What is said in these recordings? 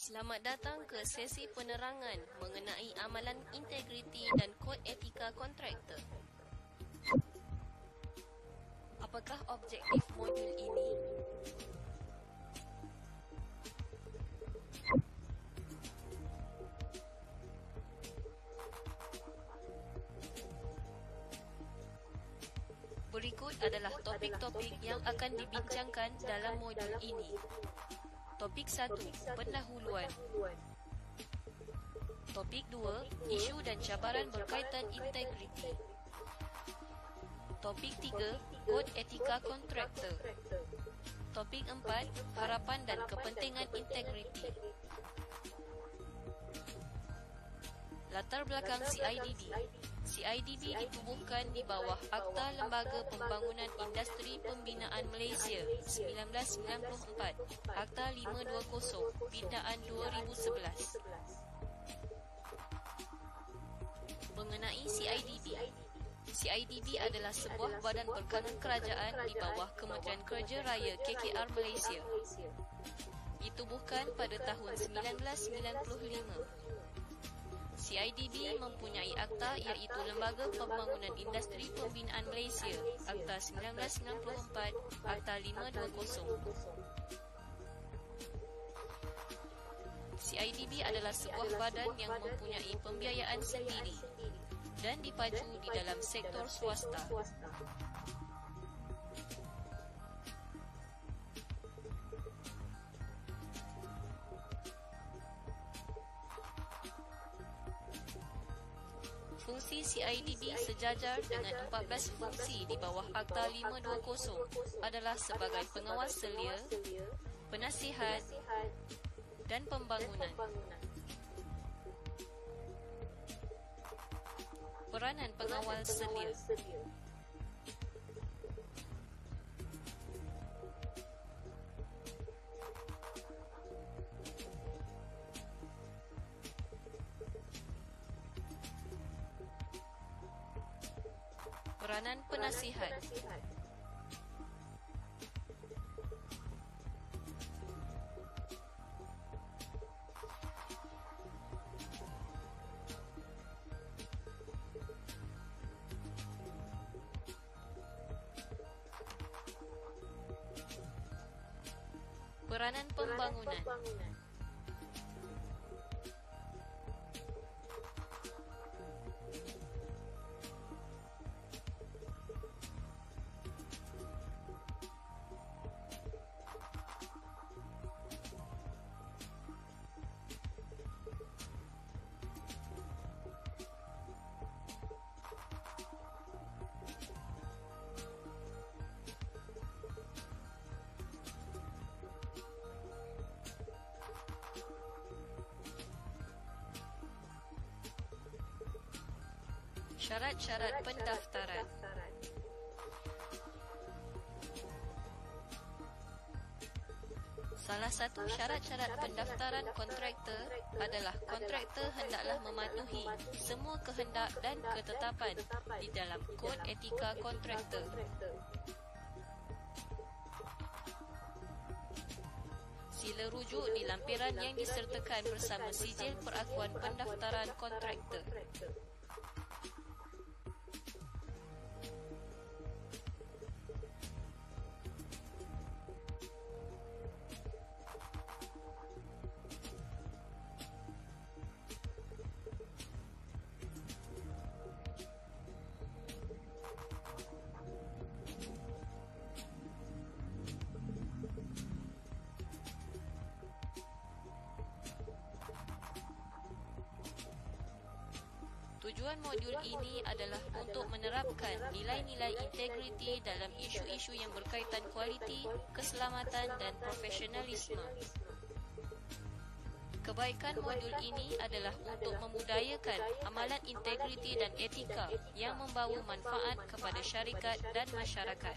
Selamat datang ke sesi penerangan mengenai amalan integriti dan kod etika kontraktor. Apakah objektif modul ini? Berikut adalah topik-topik yang akan dibincangkan dalam modul ini. Topik 1, pendahuluan. Topik 2, isu dan cabaran berkaitan integriti. Topik 3, kod etika kontraktor. Topik 4, harapan dan kepentingan integriti. Latar belakang CIDB. CIDB ditubuhkan di bawah Akta Lembaga Pembangunan Industri Pembinaan Malaysia 1994, Akta 520, Pindaan 2011. Mengenai CIDB. CIDB adalah sebuah badan berkanun kerajaan di bawah Kementerian Kerja Raya KKR Malaysia. Ditubuhkan pada tahun 1995. CIDB mempunyai akta iaitu Lembaga Pembangunan Industri Pembinaan Malaysia, Akta 1994, Akta 520. CIDB adalah sebuah badan yang mempunyai pembiayaan sendiri dan dipaju di dalam sektor swasta. Fungsi CIDB sejajar dengan 14 fungsi di bawah Akta 520 adalah sebagai pengawas selia, penasihat dan pembangunan. Peranan pengawal selia. Peranan penasihat. Peranan pembangunan. Syarat-syarat pendaftaran. Salah satu syarat-syarat pendaftaran kontraktor adalah kontraktor hendaklah mematuhi semua kehendak dan ketetapan di dalam kod etika kontraktor. Sila rujuk di lampiran yang disertakan bersama sijil perakuan pendaftaran kontraktor. Tujuan modul ini adalah untuk menerapkan nilai-nilai integriti dalam isu-isu yang berkaitan kualiti, keselamatan dan profesionalisme. Kebaikan modul ini adalah untuk memudayakan amalan integriti dan etika yang membawa manfaat kepada syarikat dan masyarakat.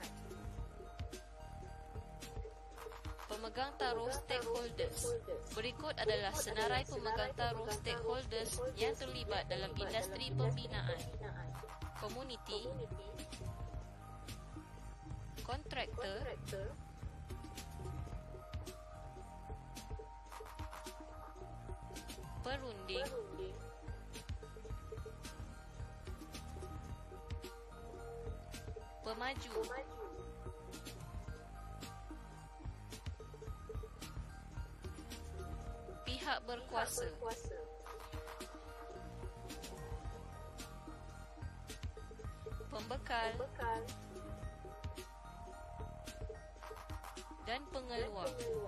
Pemegang taruh stakeholders. Berikut adalah senarai pemegang taruh stakeholders yang terlibat dalam industri pembinaan. Community, kontraktor, Merunding. Pemaju. Pihak berkuasa. Pembekal dan pengeluar.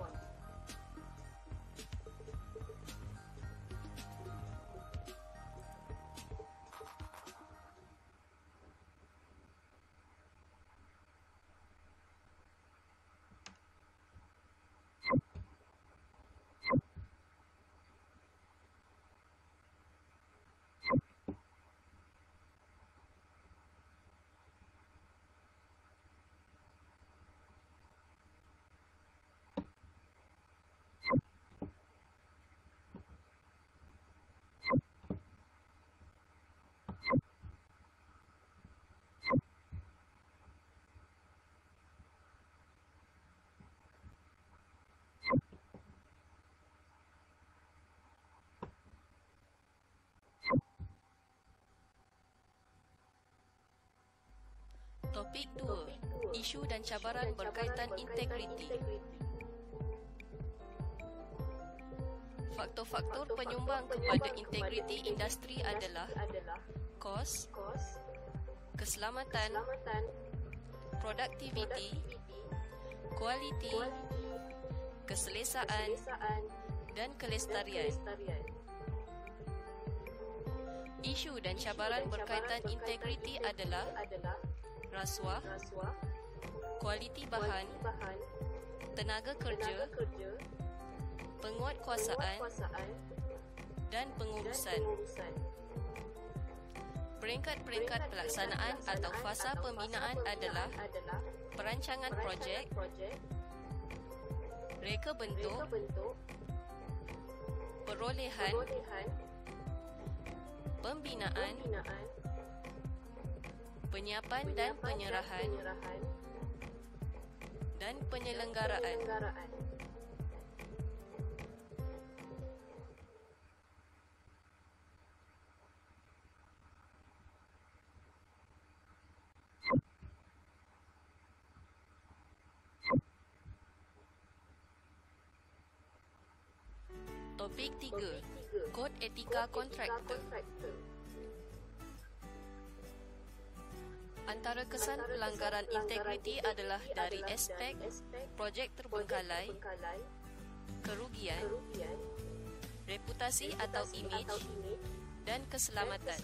Topik 2. Isu dan cabaran berkaitan integriti. Faktor-faktor penyumbang kepada integriti industri adalah kos, keselamatan, produktiviti, kualiti, keselesaan dan kelestarian. Isu dan cabaran berkaitan integriti adalah rasuah, kualiti bahan, tenaga kerja, penguatkuasaan dan pengurusan. Peringkat-peringkat pelaksanaan atau fasa pembinaan adalah perancangan projek, reka bentuk, perolehan, pembinaan, penyiapan dan penyerahan, dan penyelenggaraan. Topik 3. Kod etika kontraktor. Antara kesan pelanggaran integriti adalah dari aspek projek terbengkalai, kerugian, reputasi atau imej, dan keselamatan.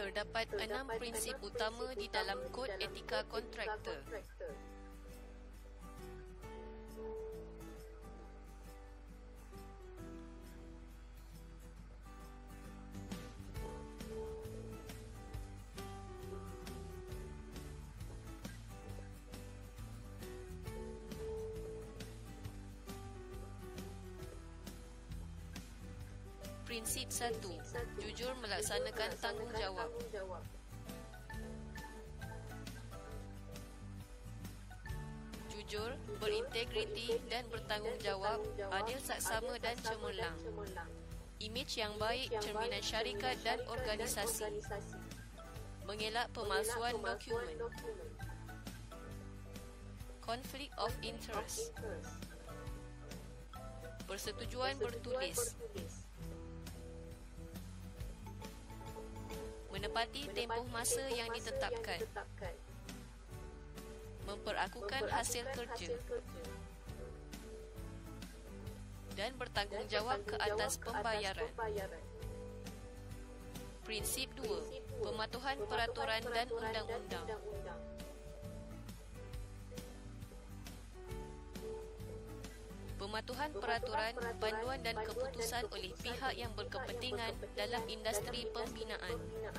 Terdapat 6 prinsip utama di dalam Kod Etika Kontraktor. Prinsip 1. Jujur melaksanakan tanggungjawab. Jujur, berintegriti dan bertanggungjawab, adil saksama dan cemerlang. Imej yang baik cerminan syarikat dan organisasi. Mengelak pemalsuan dokumen. Konflik of interest. Persetujuan bertulis. Menepati tempoh masa yang ditetapkan. Memperakukan hasil kerja. Dan bertanggungjawab ke atas pembayaran. Prinsip 2. Pematuhan peraturan dan undang-undang. Pematuhan peraturan, panduan dan keputusan oleh pihak yang berkepentingan dalam industri pembinaan.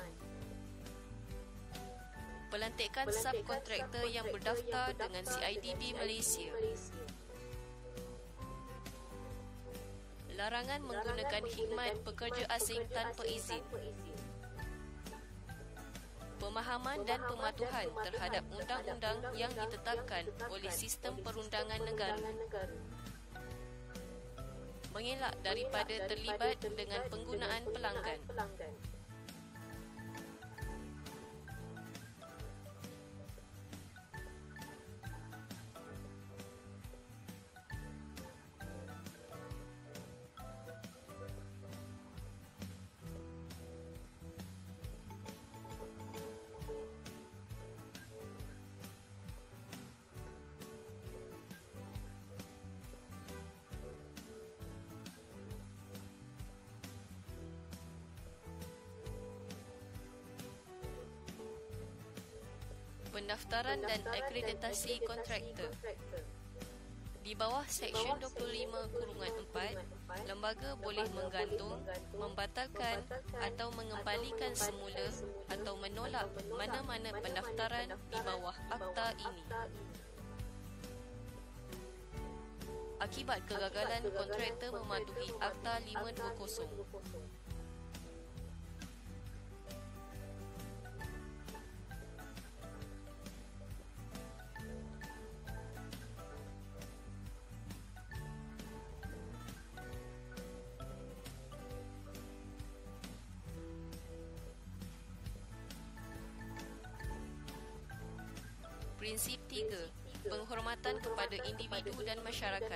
Pelantikan subkontraktor yang berdaftar dengan CIDB Malaysia. Larangan menggunakan khidmat pekerja asing tanpa izin. Pemahaman dan pematuhan terhadap undang-undang yang ditetapkan oleh sistem perundangan negara. Mengelak daripada terlibat dengan penggunaan pelanggan. Pendaftaran dan akreditasi kontraktor. Di bawah Seksyen 25(4), lembaga boleh menggantung, membatalkan atau mengembalikan semula atau menolak mana-mana pendaftaran di bawah akta ini. Akibat kegagalan kontraktor mematuhi Akta 520. Prinsip 3. Penghormatan kepada individu dan masyarakat.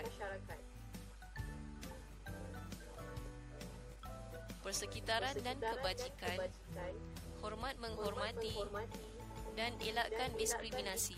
Persekitaran dan kebajikan, hormat menghormati dan elakkan diskriminasi.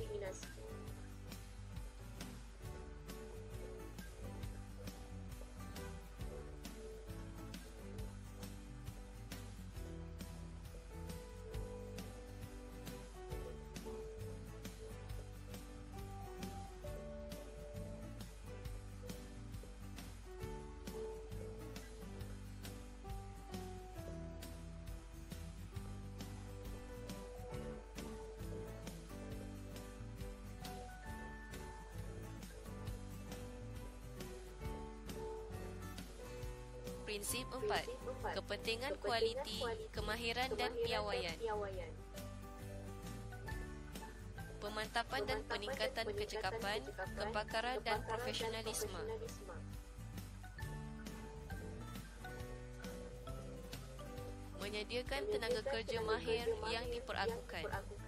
Prinsip 4. Kepentingan kualiti, kemahiran dan piawaian. Pemantapan dan peningkatan kecekapan, kepakaran dan profesionalisme. Menyediakan tenaga kerja mahir yang diperakukan.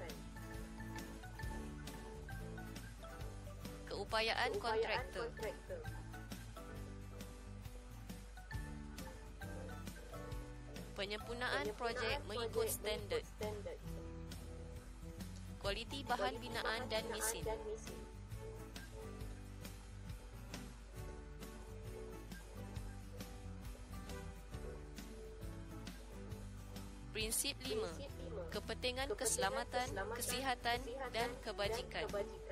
Keupayaan kontraktor. Penyempurnaan projek mengikut standard. Kualiti bahan binaan dan mesin. Prinsip 5. kepentingan keselamatan, kesihatan dan kebajikan.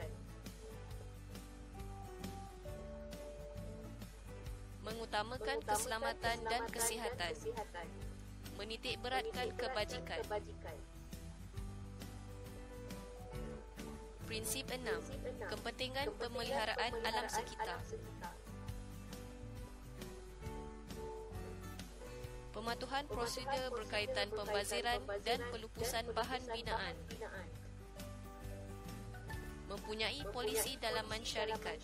Mengutamakan keselamatan dan kesihatan. Menitik beratkan kebajikan. Prinsip 6. Kepentingan pemeliharaan alam sekitar. Pematuhan prosedur berkaitan pembaziran dan pelupusan bahan binaan. Mempunyai polisi dalaman syarikat.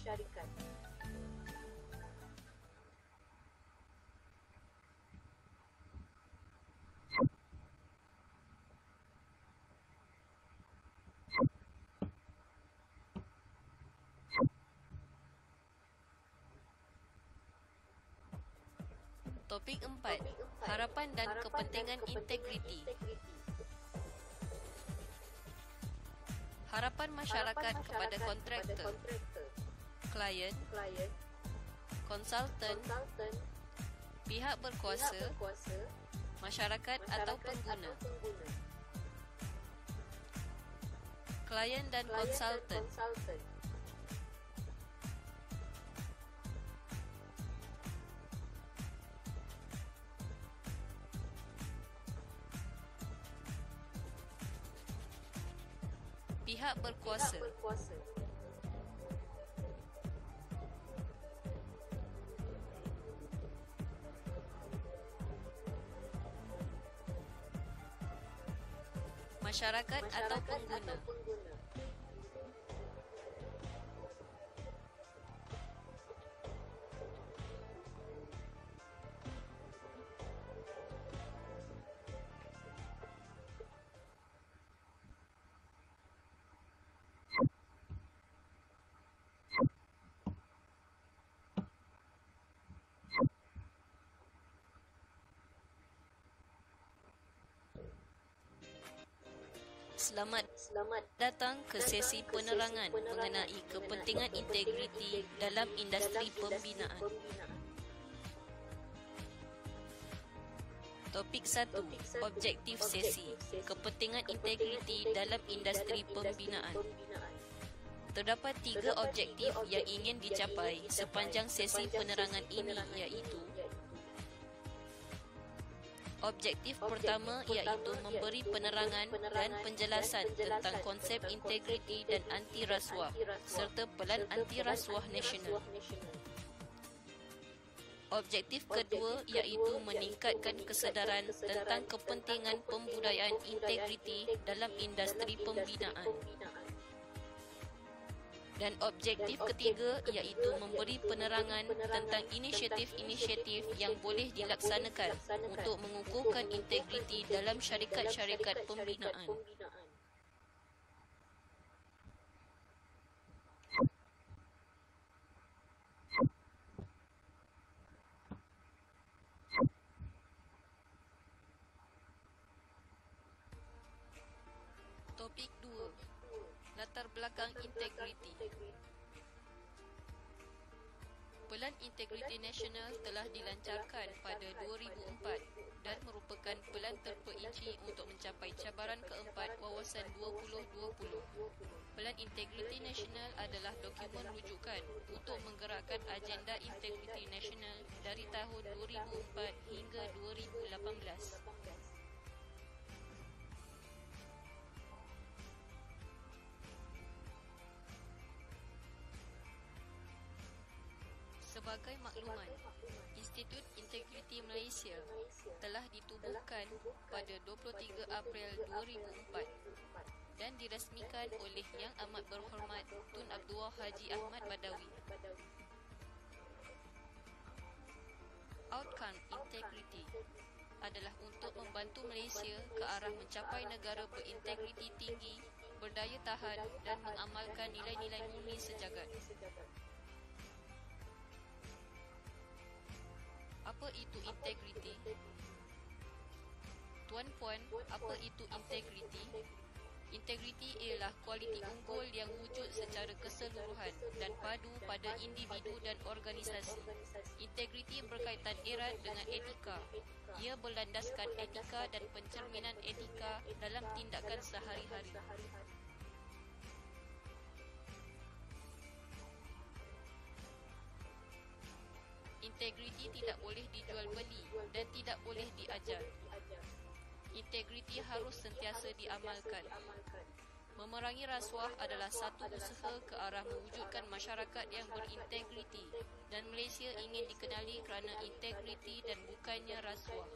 Topik 4. Harapan dan kepentingan integriti. Harapan masyarakat kepada kontraktor, klien, konsultan, pihak berkuasa, masyarakat atau pengguna. Klien dan konsultan. Pihak berkuasa. Masyarakat atau pengguna. Selamat datang ke sesi penerangan mengenai kepentingan integriti dalam industri pembinaan. Topik 1. Objektif sesi. Kepentingan integriti dalam industri pembinaan. Terdapat 3 objektif yang ingin dicapai sepanjang sesi penerangan ini, iaitu: objektif pertama iaitu memberi penerangan dan penjelasan tentang konsep integriti dan anti rasuah serta pelan anti rasuah nasional. Objektif kedua iaitu meningkatkan kesedaran tentang kepentingan pembudayaan integriti dalam industri pembinaan. Dan objektif ketiga iaitu memberi penerangan tentang inisiatif-inisiatif yang boleh dilaksanakan untuk mengukuhkan integriti dalam syarikat-syarikat pembinaan. Topik 2. Latar belakang integriti. Pelan Integriti Nasional telah dilancarkan pada 2004 dan merupakan pelan terperinci untuk mencapai cabaran keempat Wawasan 2020. Pelan Integriti Nasional adalah dokumen rujukan untuk menggerakkan agenda integriti nasional dari tahun 2004 hingga 2018. Sebagai makluman, Institut Integriti Malaysia telah ditubuhkan pada 23 April 2004 dan dirasmikan oleh Yang Amat Berhormat Tun Abdullah Haji Ahmad Badawi. Outcome integriti adalah untuk membantu Malaysia ke arah mencapai negara berintegriti tinggi, berdaya tahan dan mengamalkan nilai-nilai murni sejagat. Apa itu integriti? Tuan-puan, apa itu integriti? Integriti ialah kualiti unggul yang wujud secara keseluruhan dan padu pada individu dan organisasi. Integriti berkaitan erat dengan etika. Ia berlandaskan etika dan pencerminan etika dalam tindakan sehari-hari. Integriti tidak boleh dijual beli dan tidak boleh diajar. Integriti harus sentiasa diamalkan. Memerangi rasuah adalah satu usaha ke arah mewujudkan masyarakat yang berintegriti, dan Malaysia ingin dikenali kerana integriti dan bukannya rasuah.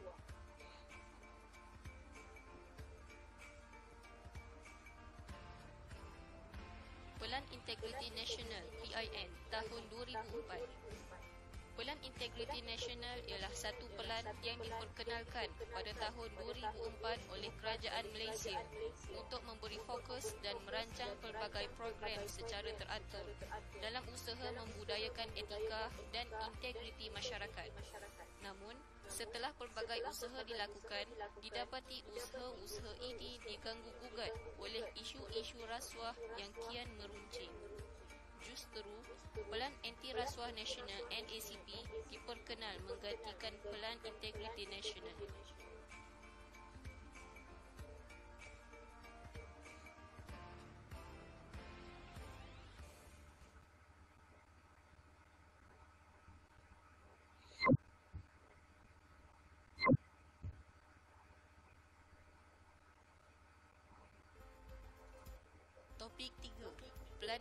Pelan Integriti Nasional (PIN) tahun 2004. Pelan Integriti Nasional ialah satu pelan yang diperkenalkan pada tahun 2004 oleh Kerajaan Malaysia untuk memberi fokus dan merancang pelbagai program secara teratur dalam usaha membudayakan etika dan integriti masyarakat. Namun, setelah pelbagai usaha dilakukan, didapati usaha-usaha ini diganggu-gugat oleh isu-isu rasuah yang kian meruncing. Justeru, Pelan Anti Rasuah Nasional (NACP) diperkenal menggantikan Pelan Integriti Nasional. Topik 3. Pelan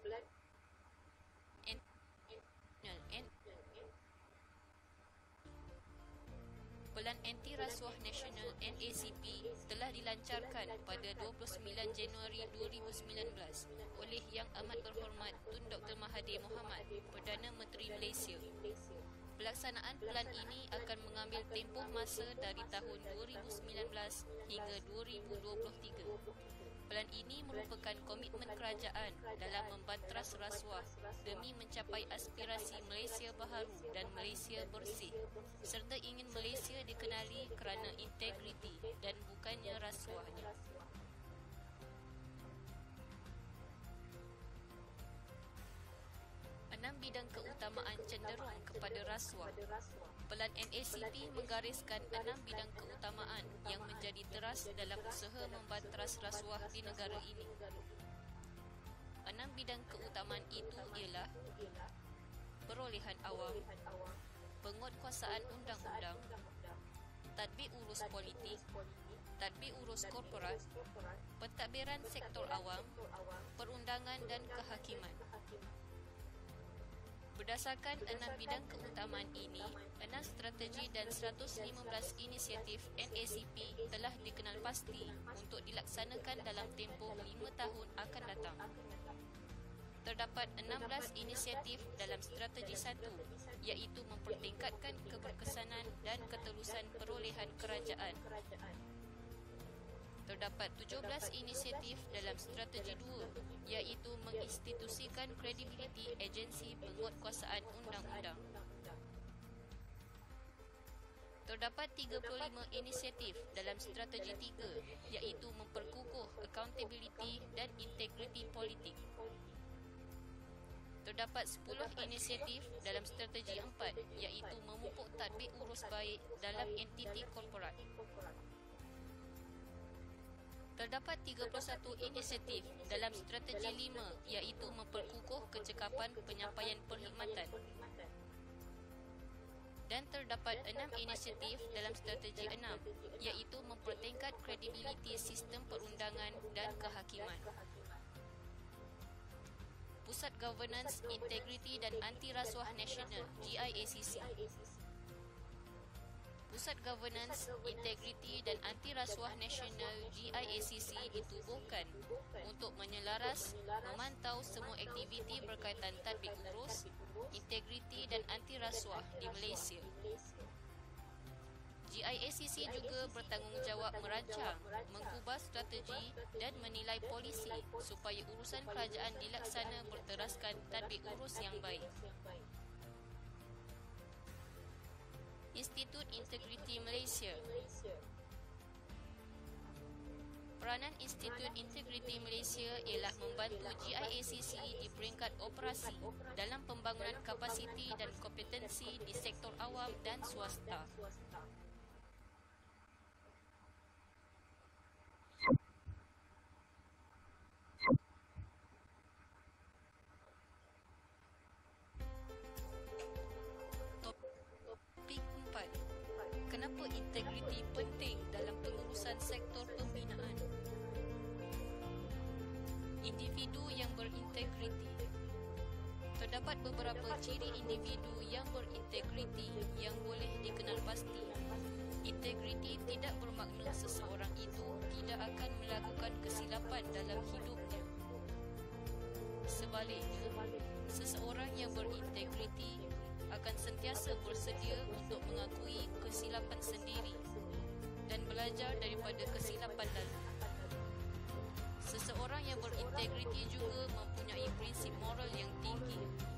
Pelan Anti Rasuah Nasional (NACP) telah dilancarkan pada 29 Januari 2019 oleh Yang Amat Berhormat Tun Dr. Mahathir Mohamad, Perdana Menteri Malaysia. Pelaksanaan pelan ini akan mengambil tempoh masa dari tahun 2019 hingga 2023. Pelan ini merupakan komitmen kerajaan dalam membanteras rasuah demi mencapai aspirasi Malaysia baharu dan Malaysia bersih, serta ingin Malaysia dikenali kerana integriti dan bukannya rasuahnya. Enam bidang keutamaan cenderung kepada rasuah. Pelan NACP menggariskan 6 bidang keutamaan yang menjadi teras dalam usaha membanteras rasuah di negara ini. 6 bidang keutamaan itu ialah perolehan awam, penguatkuasaan undang-undang, tadbir urus politik, tadbir urus korporat, pentadbiran sektor awam, perundangan dan kehakiman. Berdasarkan 6 bidang keutamaan ini, 6 strategi dan 115 inisiatif NACP telah dikenal pasti untuk dilaksanakan dalam tempoh 5 tahun akan datang. Terdapat 16 inisiatif dalam strategi 1, iaitu mempertingkatkan keberkesanan dan keterusan perolehan kerajaan. Terdapat 17 inisiatif dalam strategi 2, iaitu menginstitusikan kredibiliti agensi penguatkuasaan undang-undang. Terdapat 35 inisiatif dalam strategi 3, iaitu memperkukuh accountability dan integriti politik. Terdapat 10 inisiatif dalam strategi 4, iaitu memupuk tadbir urus baik dalam entiti korporat. Terdapat 31 inisiatif dalam strategi 5, iaitu memperkukuh kecekapan penyampaian perkhidmatan. Dan terdapat 6 inisiatif dalam strategi 6, iaitu mempertingkat kredibiliti sistem perundangan dan kehakiman. Pusat Governance, Integriti dan Anti Rasuah Nasional (GIACC). Pusat Governance, Integriti dan Anti Rasuah Nasional (GIACC) ditubuhkan untuk menyelaras, memantau semua aktiviti berkaitan tadbir urus, integriti dan anti rasuah di Malaysia. GIACC juga bertanggungjawab merancang, mengubah strategi dan menilai polisi supaya urusan kerajaan dilaksana berteraskan tadbir urus yang baik. Institut Integriti Malaysia. Peranan Institut Integriti Malaysia ialah membantu GIACC di peringkat operasi dalam pembangunan kapasiti dan kompetensi di sektor awam dan swasta. Individu yang berintegriti. Terdapat beberapa ciri individu yang berintegriti yang boleh dikenal pasti. Integriti tidak bermakna seseorang itu tidak akan melakukan kesilapan dalam hidupnya. Sebaliknya, seseorang yang berintegriti akan sentiasa bersedia untuk mengakui kesilapan sendiri dan belajar daripada kesilapan lalu. Seseorang yang berintegriti juga mempunyai prinsip moral yang tinggi.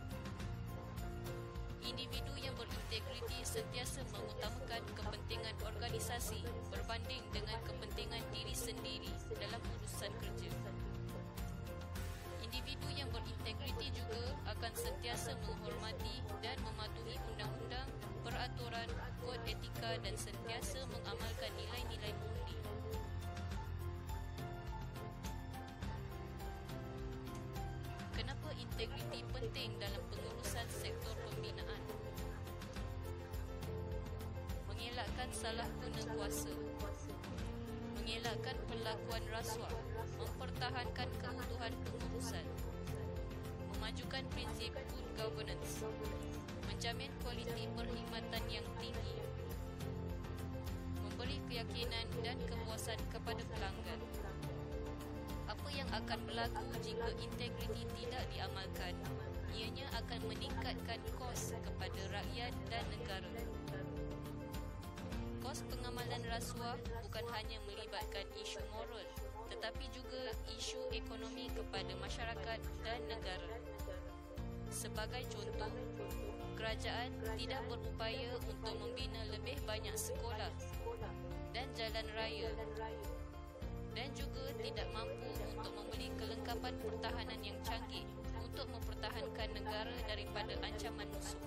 Individu yang berintegriti sentiasa mengutamakan kepentingan organisasi berbanding dengan kepentingan diri sendiri dalam urusan kerja. Individu yang berintegriti juga akan sentiasa menghormati dan mematuhi undang-undang, peraturan, kod etika dan sentiasa mengamalkan nilai-nilai mulia. Kenapa integriti penting dalam pengurusan sektor pembinaan? Mengelakkan salah guna kuasa, mengelakkan perlakuan rasuah, mempertahankan keutuhan pengurusan, memajukan prinsip good governance, menjamin kualiti perkhidmatan yang tinggi, memberi keyakinan dan kepuasan kepada pelanggan. Apa yang akan berlaku jika integriti tidak diamalkan? Ianya akan meningkatkan kos kepada rakyat dan negara. Kos pengamalan rasuah bukan hanya melibatkan isu moral, tetapi juga isu ekonomi kepada masyarakat dan negara. Sebagai contoh, kerajaan tidak berupaya untuk membina lebih banyak sekolah dan jalan raya dan juga tidak mampu untuk membeli kelengkapan pertahanan yang canggih untuk mempertahankan negara daripada ancaman musuh.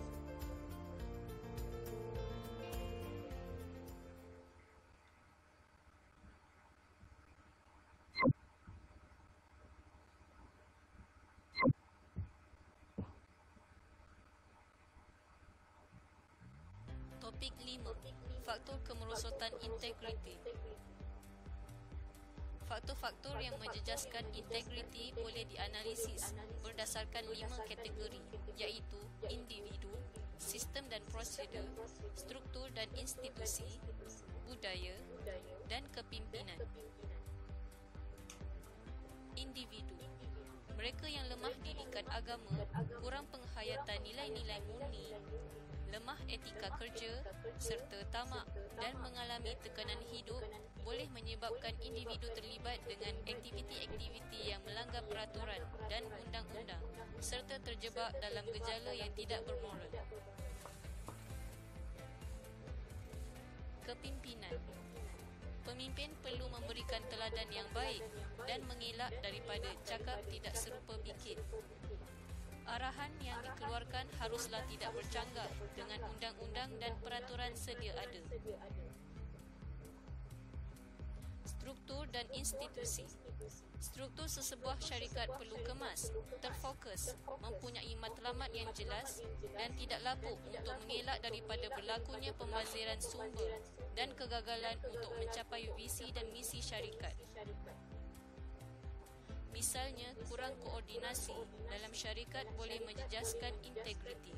Topik 5. Faktor kemerosotan integriti. Faktor-faktor yang menjejaskan integriti boleh dianalisis berdasarkan 5 kategori, iaitu individu, sistem dan prosedur, struktur dan institusi, budaya dan kepimpinan. Individu. Mereka yang lemah didikan agama, kurang penghayatan nilai-nilai murni, lemah etika kerja serta tamak dan mengalami tekanan hidup boleh menyebabkan individu terlibat dengan aktiviti-aktiviti yang melanggar peraturan dan undang-undang serta terjebak dalam gejala yang tidak bermoral. Kepimpinan. Pemimpin perlu memberikan teladan yang baik dan mengelak daripada cakap tidak serupa bikin. Arahan yang dikeluarkan haruslah tidak bercanggah dengan undang-undang dan peraturan sedia ada. Struktur dan institusi. Struktur sesebuah syarikat perlu kemas, terfokus, mempunyai matlamat yang jelas dan tidak lapuk untuk mengelak daripada berlakunya pembaziran sumber dan kegagalan untuk mencapai visi dan misi syarikat. Misalnya, kurang koordinasi dalam syarikat boleh menjejaskan integriti.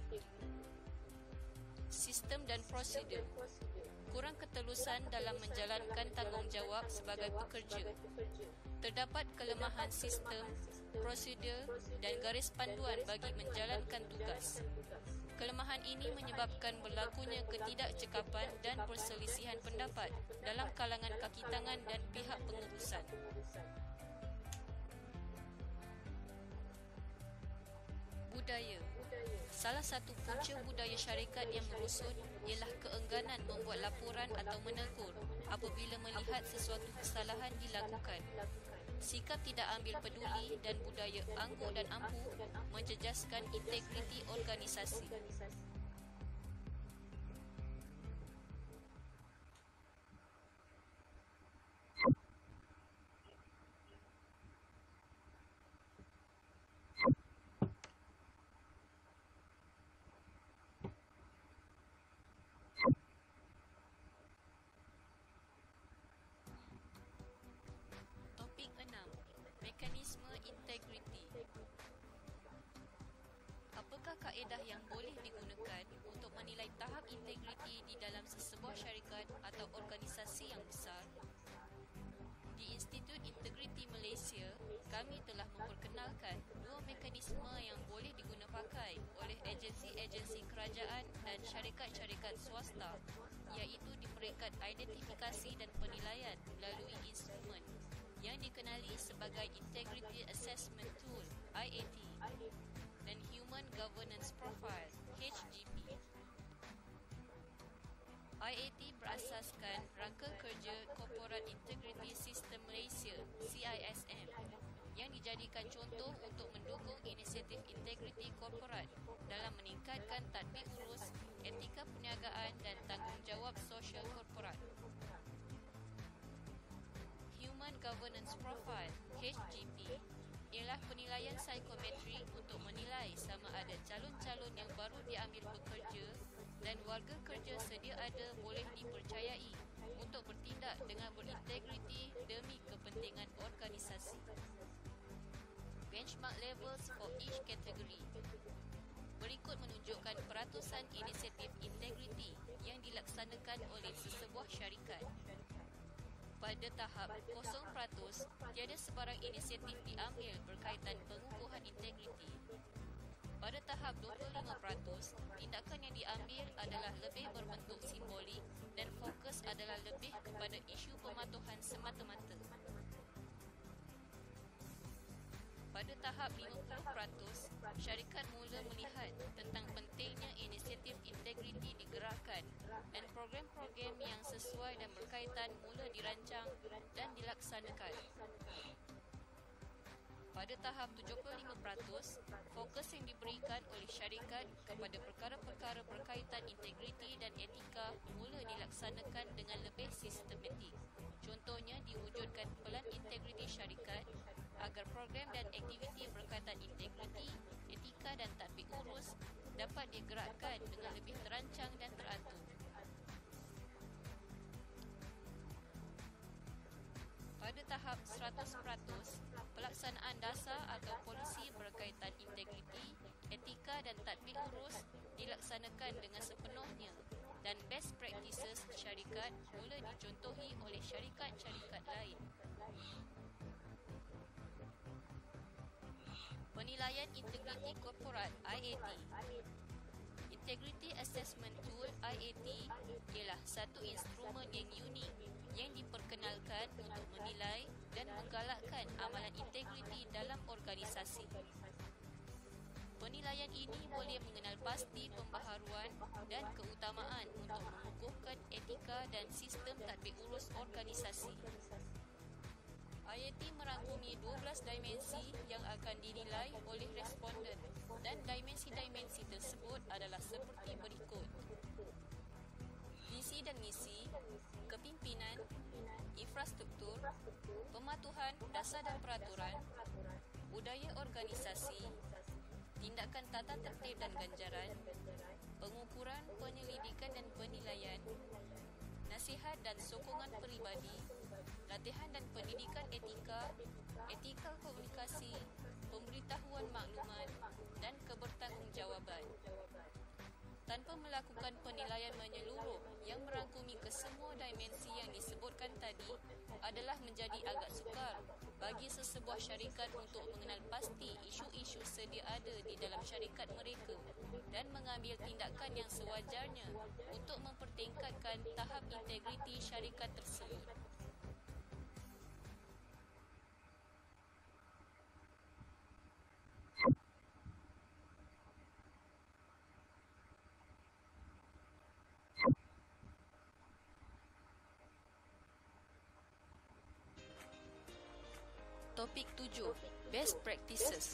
Sistem dan prosedur. Kurang ketelusan dalam menjalankan tanggungjawab sebagai pekerja. Terdapat kelemahan sistem, prosedur dan garis panduan bagi menjalankan tugas. Kelemahan ini menyebabkan berlakunya ketidakcekapan dan perselisihan pendapat dalam kalangan kaki tangan dan pihak pengurusan. Budaya. Salah satu punca budaya syarikat yang merosot ialah keengganan membuat laporan atau menegur apabila melihat sesuatu kesalahan dilakukan. Sikap tidak ambil peduli dan budaya angkuh dan ampuh menjejaskan integriti organisasi. Topik 6. Mekanisme integriti. Apakah kaedah yang boleh digunakan untuk menilai tahap integriti di dalam sesebuah syarikat atau organisasi yang besar? Di Institut Integriti Malaysia, kami telah memperkenalkan dua mekanisme yang boleh digunapakai oleh agensi-agensi kerajaan dan syarikat-syarikat swasta, iaitu di peringkat identifikasi dan penilaian melalui instrumen yang dikenali sebagai Integrity Assessment Tool (IAT) dan Human Governance Profile (HGP). IAT berasaskan Rangka Kerja Korporat Integrity System Malaysia (CISM) yang dijadikan contoh untuk mendukung inisiatif integriti korporat dalam meningkatkan tadbir urus, etika perniagaan dan tanggungjawab sosial korporat. Human Governance Profile (HGP) ialah penilaian psikometrik untuk menilai sama ada calon-calon yang baru diambil bekerja dan warga kerja sedia ada boleh dipercayai untuk bertindak dengan berintegriti demi kepentingan organisasi. Benchmark levels for each category. Berikut menunjukkan peratusan inisiatif integriti yang dilaksanakan oleh sesebuah syarikat. Pada tahap 0%, tiada sebarang inisiatif diambil berkaitan pengukuhan integriti. Pada tahap 25%, tindakan yang diambil adalah lebih berbentuk simbolik dan fokus adalah lebih kepada isu pematuhan semata-mata. Pada tahap 50%, syarikat mula melihat tentang pentingnya inisiatif integriti digerakkan dan program-program yang sesuai dan berkaitan mula dirancang dan dilaksanakan. Pada tahap 75%, fokus yang diberikan oleh syarikat kepada perkara-perkara berkaitan integriti dan etika mula dilaksanakan dengan lebih sistematik. Contohnya, diwujudkan pelan integriti syarikat agar program dan aktiviti berkaitan integriti, etika dan tadbir urus dapat digerakkan dengan lebih terancang dan teratur. Pada tahap 100%, pelaksanaan dasar atau polisi berkaitan integriti, etika dan tadbir urus dilaksanakan dengan sepenuhnya dan best practices syarikat mula dicontohi oleh syarikat-syarikat lain. Penilaian integriti korporat IAT. Integrity Assessment Tool IAT ialah satu instrumen yang unik yang diperkenalkan untuk menilai dan menggalakkan amalan integriti dalam organisasi. Penilaian ini boleh mengenal pasti pembaharuan dan keutamaan untuk mengukuhkan etika dan sistem tadbir urus organisasi. IAT merangkumi 12 dimensi yang akan dinilai oleh responden dan dimensi-dimensi tersebut adalah seperti berikut: visi dan misi, kepimpinan, infrastruktur, pematuhan dasar dan peraturan, budaya organisasi, tindakan tata tertib dan ganjaran, pengukuran, penyelidikan dan penilaian, nasihat dan sokongan peribadi, latihan dan pendidikan etika, etika komunikasi, pemberitahuan maklumat dan kebertanggungjawaban. Tanpa melakukan penilaian menyeluruh yang merangkumi kesemua dimensi yang disebutkan tadi adalah menjadi agak sukar bagi sesebuah syarikat untuk mengenal pasti isu-isu sedia ada di dalam syarikat mereka dan mengambil tindakan yang sewajarnya untuk mempertingkatkan tahap integriti syarikat tersebut. Topik 7. Best Practices.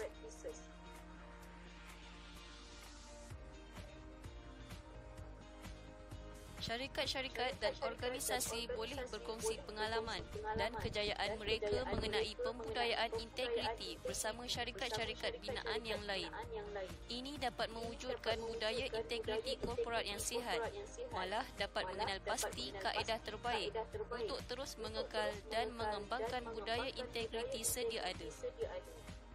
Syarikat-syarikat dan organisasi boleh berkongsi pengalaman dan kejayaan mereka mengenai pembudayaan integriti bersama syarikat-syarikat binaan yang lain. Ini dapat mewujudkan budaya integriti korporat yang sihat, malah dapat mengenal pasti kaedah terbaik untuk terus mengekal dan mengembangkan budaya integriti sedia ada.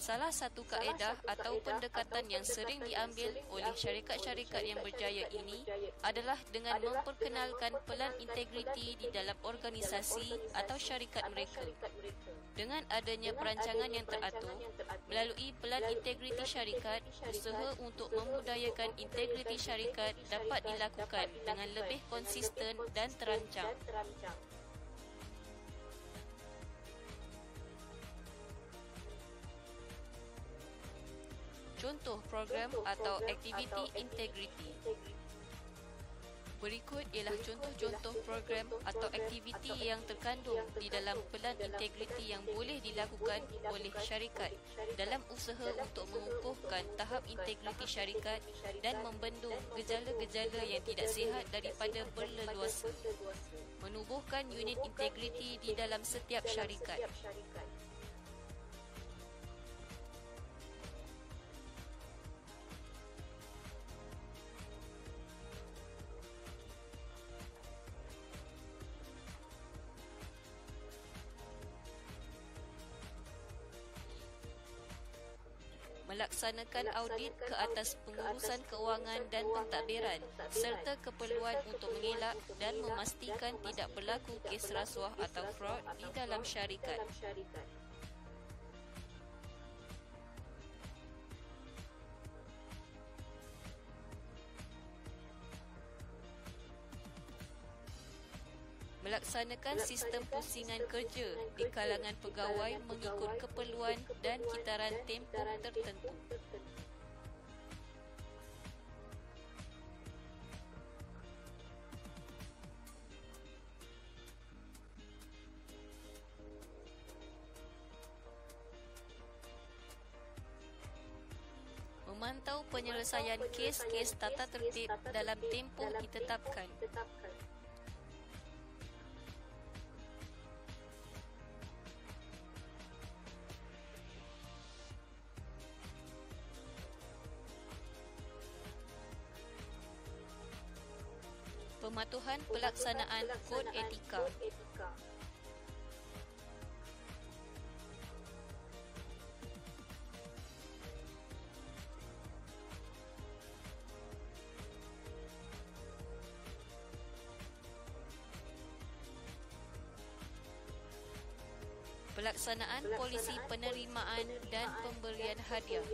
Salah satu kaedah atau pendekatan yang sering diambil oleh syarikat-syarikat yang berjaya ini adalah dengan memperkenalkan pelan integriti di dalam organisasi atau syarikat mereka. Dengan adanya perancangan yang teratur, melalui pelan integriti syarikat, usaha untuk memudayakan integriti syarikat dapat dilakukan dengan lebih konsisten dan terancang. Contoh program atau aktiviti integriti. Berikut ialah contoh-contoh program atau aktiviti yang terkandung di dalam pelan integriti yang boleh dilakukan oleh syarikat dalam usaha untuk mengukuhkan tahap integriti syarikat dan membendung gejala-gejala yang tidak sihat daripada berleluasa. Menubuhkan unit integriti di dalam setiap syarikat. Melaksanakan audit ke atas pengurusan keuangan dan pentadbiran serta keperluan untuk mengelak dan memastikan tidak berlaku kes rasuah atau fraud di dalam syarikat. Melaksanakan sistem pusingan kerja di kalangan pegawai mengikut keperluan dan kitaran tempoh tertentu. Memantau penyelesaian kes-kes tata tertib dalam tempoh ditetapkan. Pematuhan pelaksanaan kod etika. Pelaksanaan polisi penerimaan dan pemberian hadiah.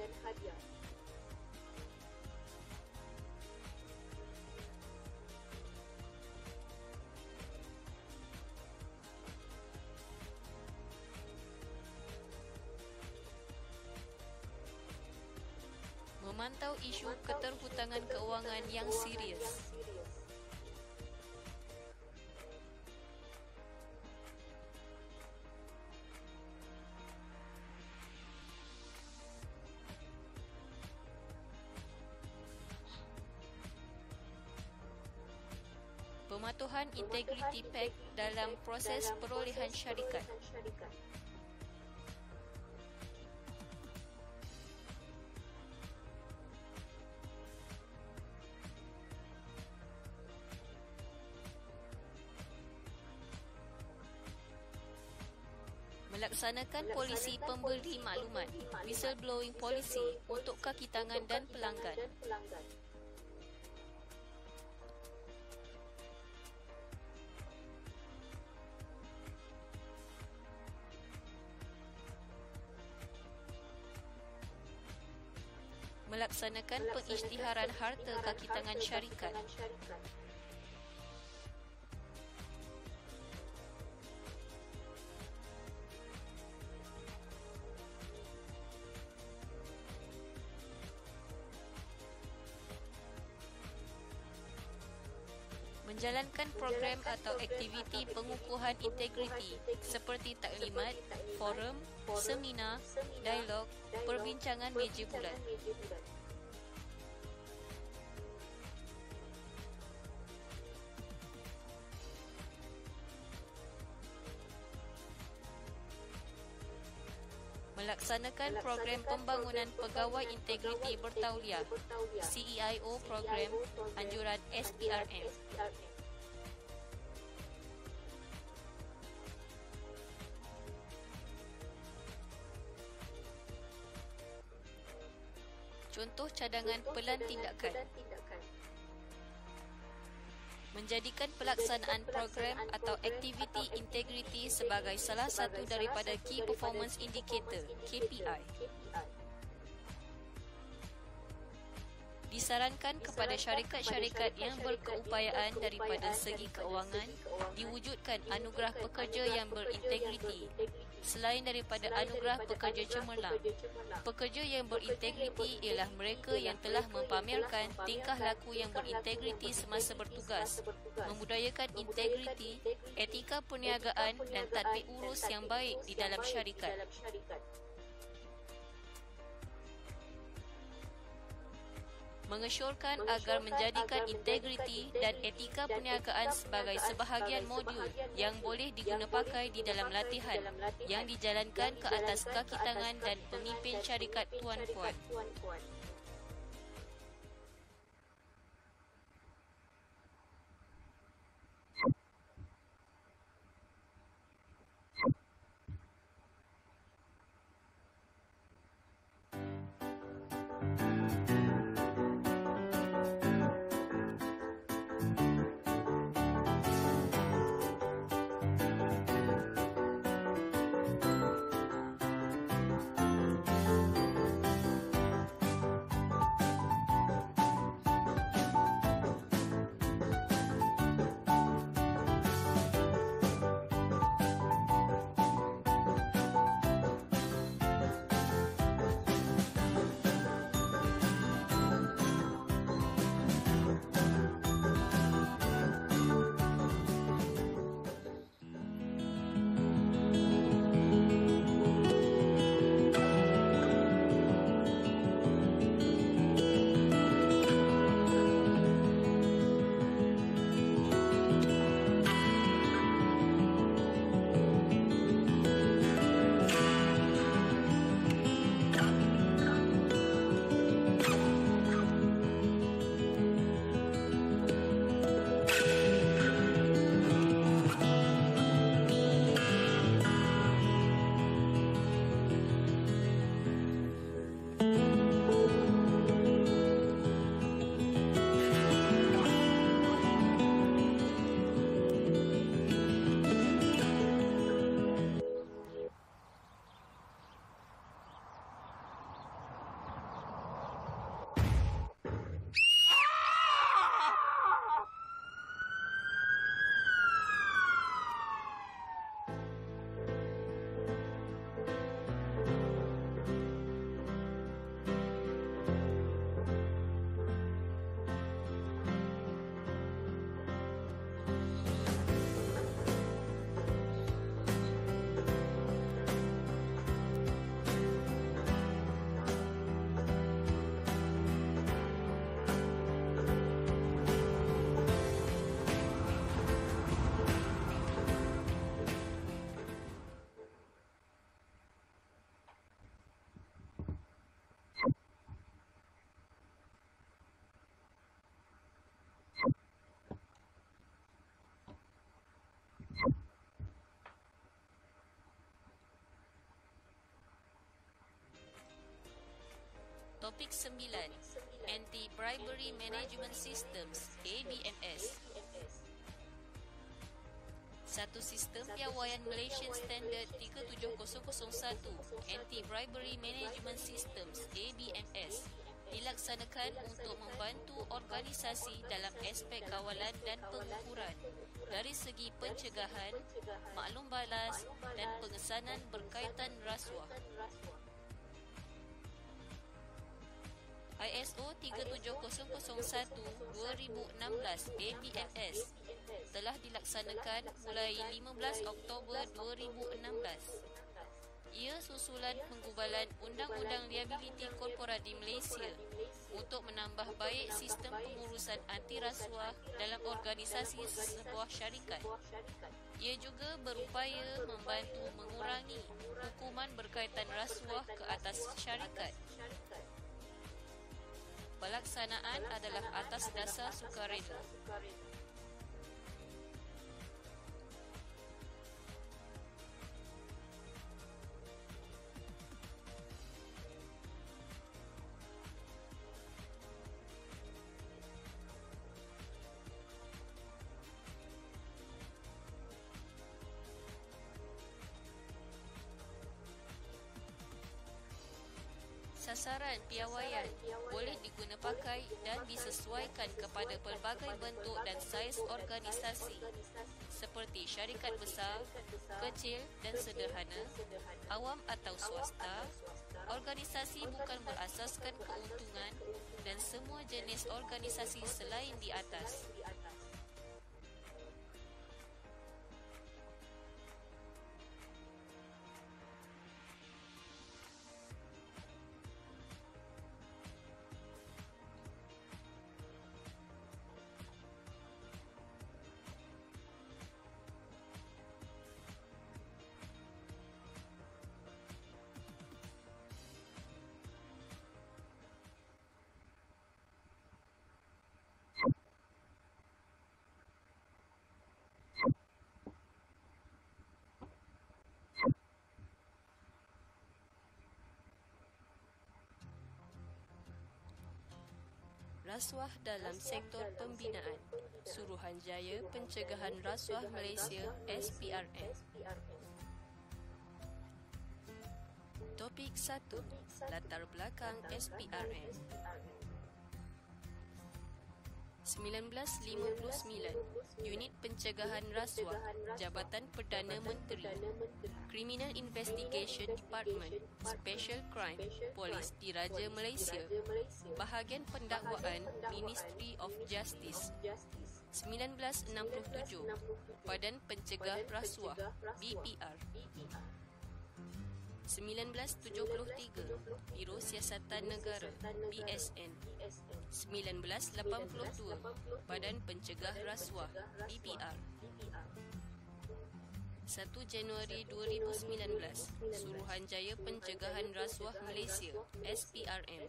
Memantau isu keterhutangan keuangan yang serius. Pematuhan integriti PAC dalam proses perolehan syarikat. Melaksanakan polisi pemberi maklumat, whistleblowing policy untuk kaki tangan dan pelanggan. Melaksanakan pengisytiharan harta kaki tangan syarikat. Menjalankan program atau aktiviti pengukuhan integriti seperti taklimat, forum, seminar, dialog, perbincangan meja bulat. Melaksanakan program pembangunan pegawai integriti bertauliah, CEIO program, anjuran SPRM. Contoh cadangan pelan tindakan. Menjadikan pelaksanaan program atau aktiviti integriti sebagai salah satu daripada Key Performance Indicator (KPI). Disarankan kepada syarikat-syarikat yang berkeupayaan daripada segi keuangan diwujudkan anugerah pekerja yang berintegriti. Selain daripada anugerah pekerja cemerlang, pekerja yang berintegriti ialah mereka yang telah mempamerkan tingkah laku yang berintegriti semasa bertugas, membudayakan integriti, etika perniagaan dan tadbir urus yang baik di dalam syarikat. Mengesyorkan agar menjadikan integriti dan etika perniagaan sebagai sebahagian modul yang boleh digunapakai di dalam latihan yang dijalankan ke atas kaki tangan dan pemimpin syarikat tuan-puan. Topik 9, Anti-Bribery Management Systems (ABMS). Satu sistem piawaian Malaysian Standard 37001 Anti-Bribery Management Systems (ABMS) dilaksanakan untuk membantu organisasi dalam aspek kawalan dan pengukuran dari segi pencegahan, maklum balas dan pengesanan berkaitan rasuah. ISO 37001-2016 ABMS telah dilaksanakan mulai 15 Oktober 2016. Ia susulan penggubalan Undang-Undang Liabiliti Korporat di Malaysia untuk menambah baik sistem pengurusan anti rasuah dalam organisasi sebuah syarikat. Ia juga berupaya membantu mengurangi hukuman berkaitan rasuah ke atas syarikat. Pelaksanaan adalah atas dasar sukarela. Sasaran piawaian boleh diguna pakai dan disesuaikan kepada pelbagai bentuk dan saiz organisasi seperti syarikat besar, kecil dan sederhana, awam atau swasta, organisasi bukan berasaskan keuntungan dan semua jenis organisasi selain di atas. Rasuah dalam sektor pembinaan. Suruhanjaya Pencegahan Rasuah Malaysia SPRM. Topik 1. Latar belakang SPRM. 1959, Unit Pencegahan Rasuah, Jabatan Perdana Menteri, Criminal Investigation Department, Special Crime, Polis Diraja Malaysia, Bahagian Pendakwaan, Ministry of Justice. 1967, Badan Pencegah Rasuah, BPR. 1973, Biro Siasatan Negara, BSN. 1982, Badan Pencegah Rasuah, BPR. 1 Januari 2019, Suruhanjaya Pencegahan Rasuah Malaysia, SPRM.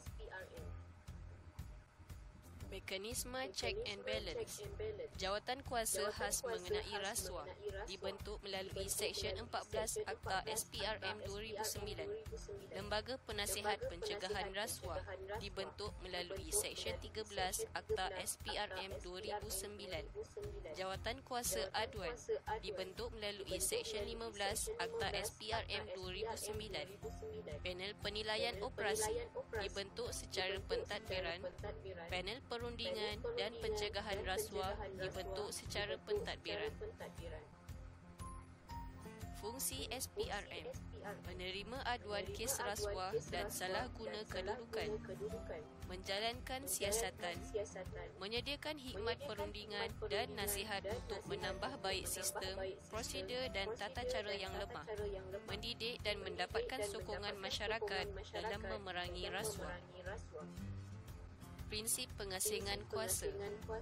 Mekanisme check and balance. Jawatan kuasa khas mengenai rasuah dibentuk melalui Seksyen 14 Akta SPRM 2009. Lembaga Penasihat Pencegahan Rasuah dibentuk melalui Seksyen 13 Akta SPRM 2009. Jawatan kuasa aduan dibentuk melalui Seksyen 15 Akta SPRM 2009. Panel Penilaian Operasi dibentuk secara pentadbiran. Panel Perundingan dan Pencegahan Rasuah dibentuk secara pentadbiran. Fungsi SPRM: menerima aduan kes rasuah dan salah guna kedudukan, menjalankan siasatan, menyediakan khidmat perundingan dan nasihat untuk menambah baik sistem, prosedur dan tata cara yang lemah, mendidik dan mendapatkan sokongan masyarakat dalam memerangi rasuah. Prinsip pengasingan kuasa.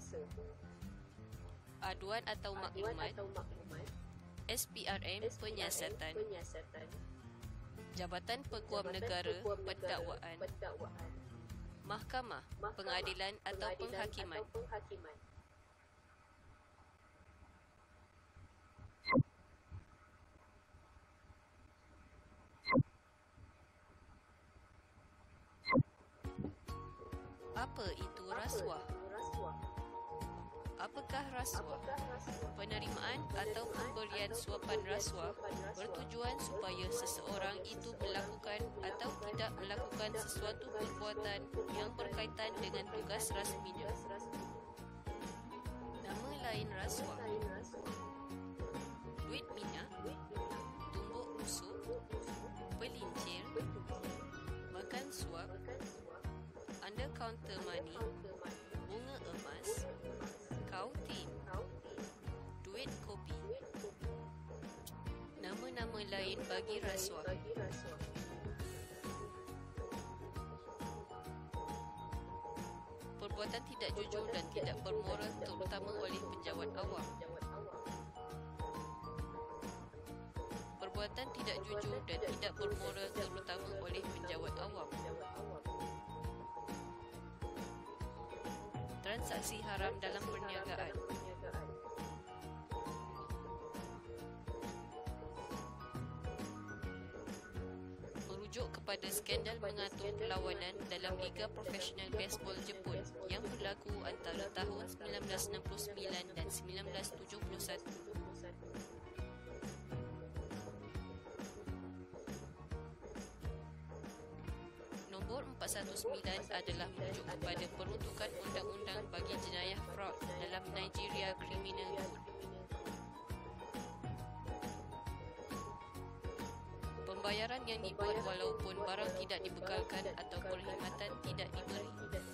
Aduan atau maklumat. SPRM penyiasatan. Jabatan Peguam Negara Pendakwaan. Mahkamah, Pengadilan atau Penghakiman. Apa itu rasuah? Apakah rasuah? Penerimaan atau pemberian suapan rasuah bertujuan supaya seseorang itu melakukan atau tidak melakukan sesuatu perbuatan yang berkaitan dengan tugas rasminya. Nama lain rasuah: duit minyak, tumbuk busuk, pelincir, makan suap, under counter money, bunga emas, kautin, duit kopi. Nama-nama lain bagi rasuah. Perbuatan tidak jujur dan tidak bermoral terutama oleh penjawat awam. Perbuatan tidak jujur dan tidak bermoral terutama oleh penjawat awam. Transaksi haram dalam perniagaan. Merujuk kepada skandal mengatur perlawanan dalam Liga Profesional Baseball Jepun yang berlaku antara tahun 1969 dan 1971. Nombor Nomor 419 adalah merujuk kepada peruntukan undang-undang bagi jenayah fraud dalam Nigeria Criminal Code. Pembayaran yang dibuat walaupun barang tidak dibekalkan atau perkhidmatan tidak diberi.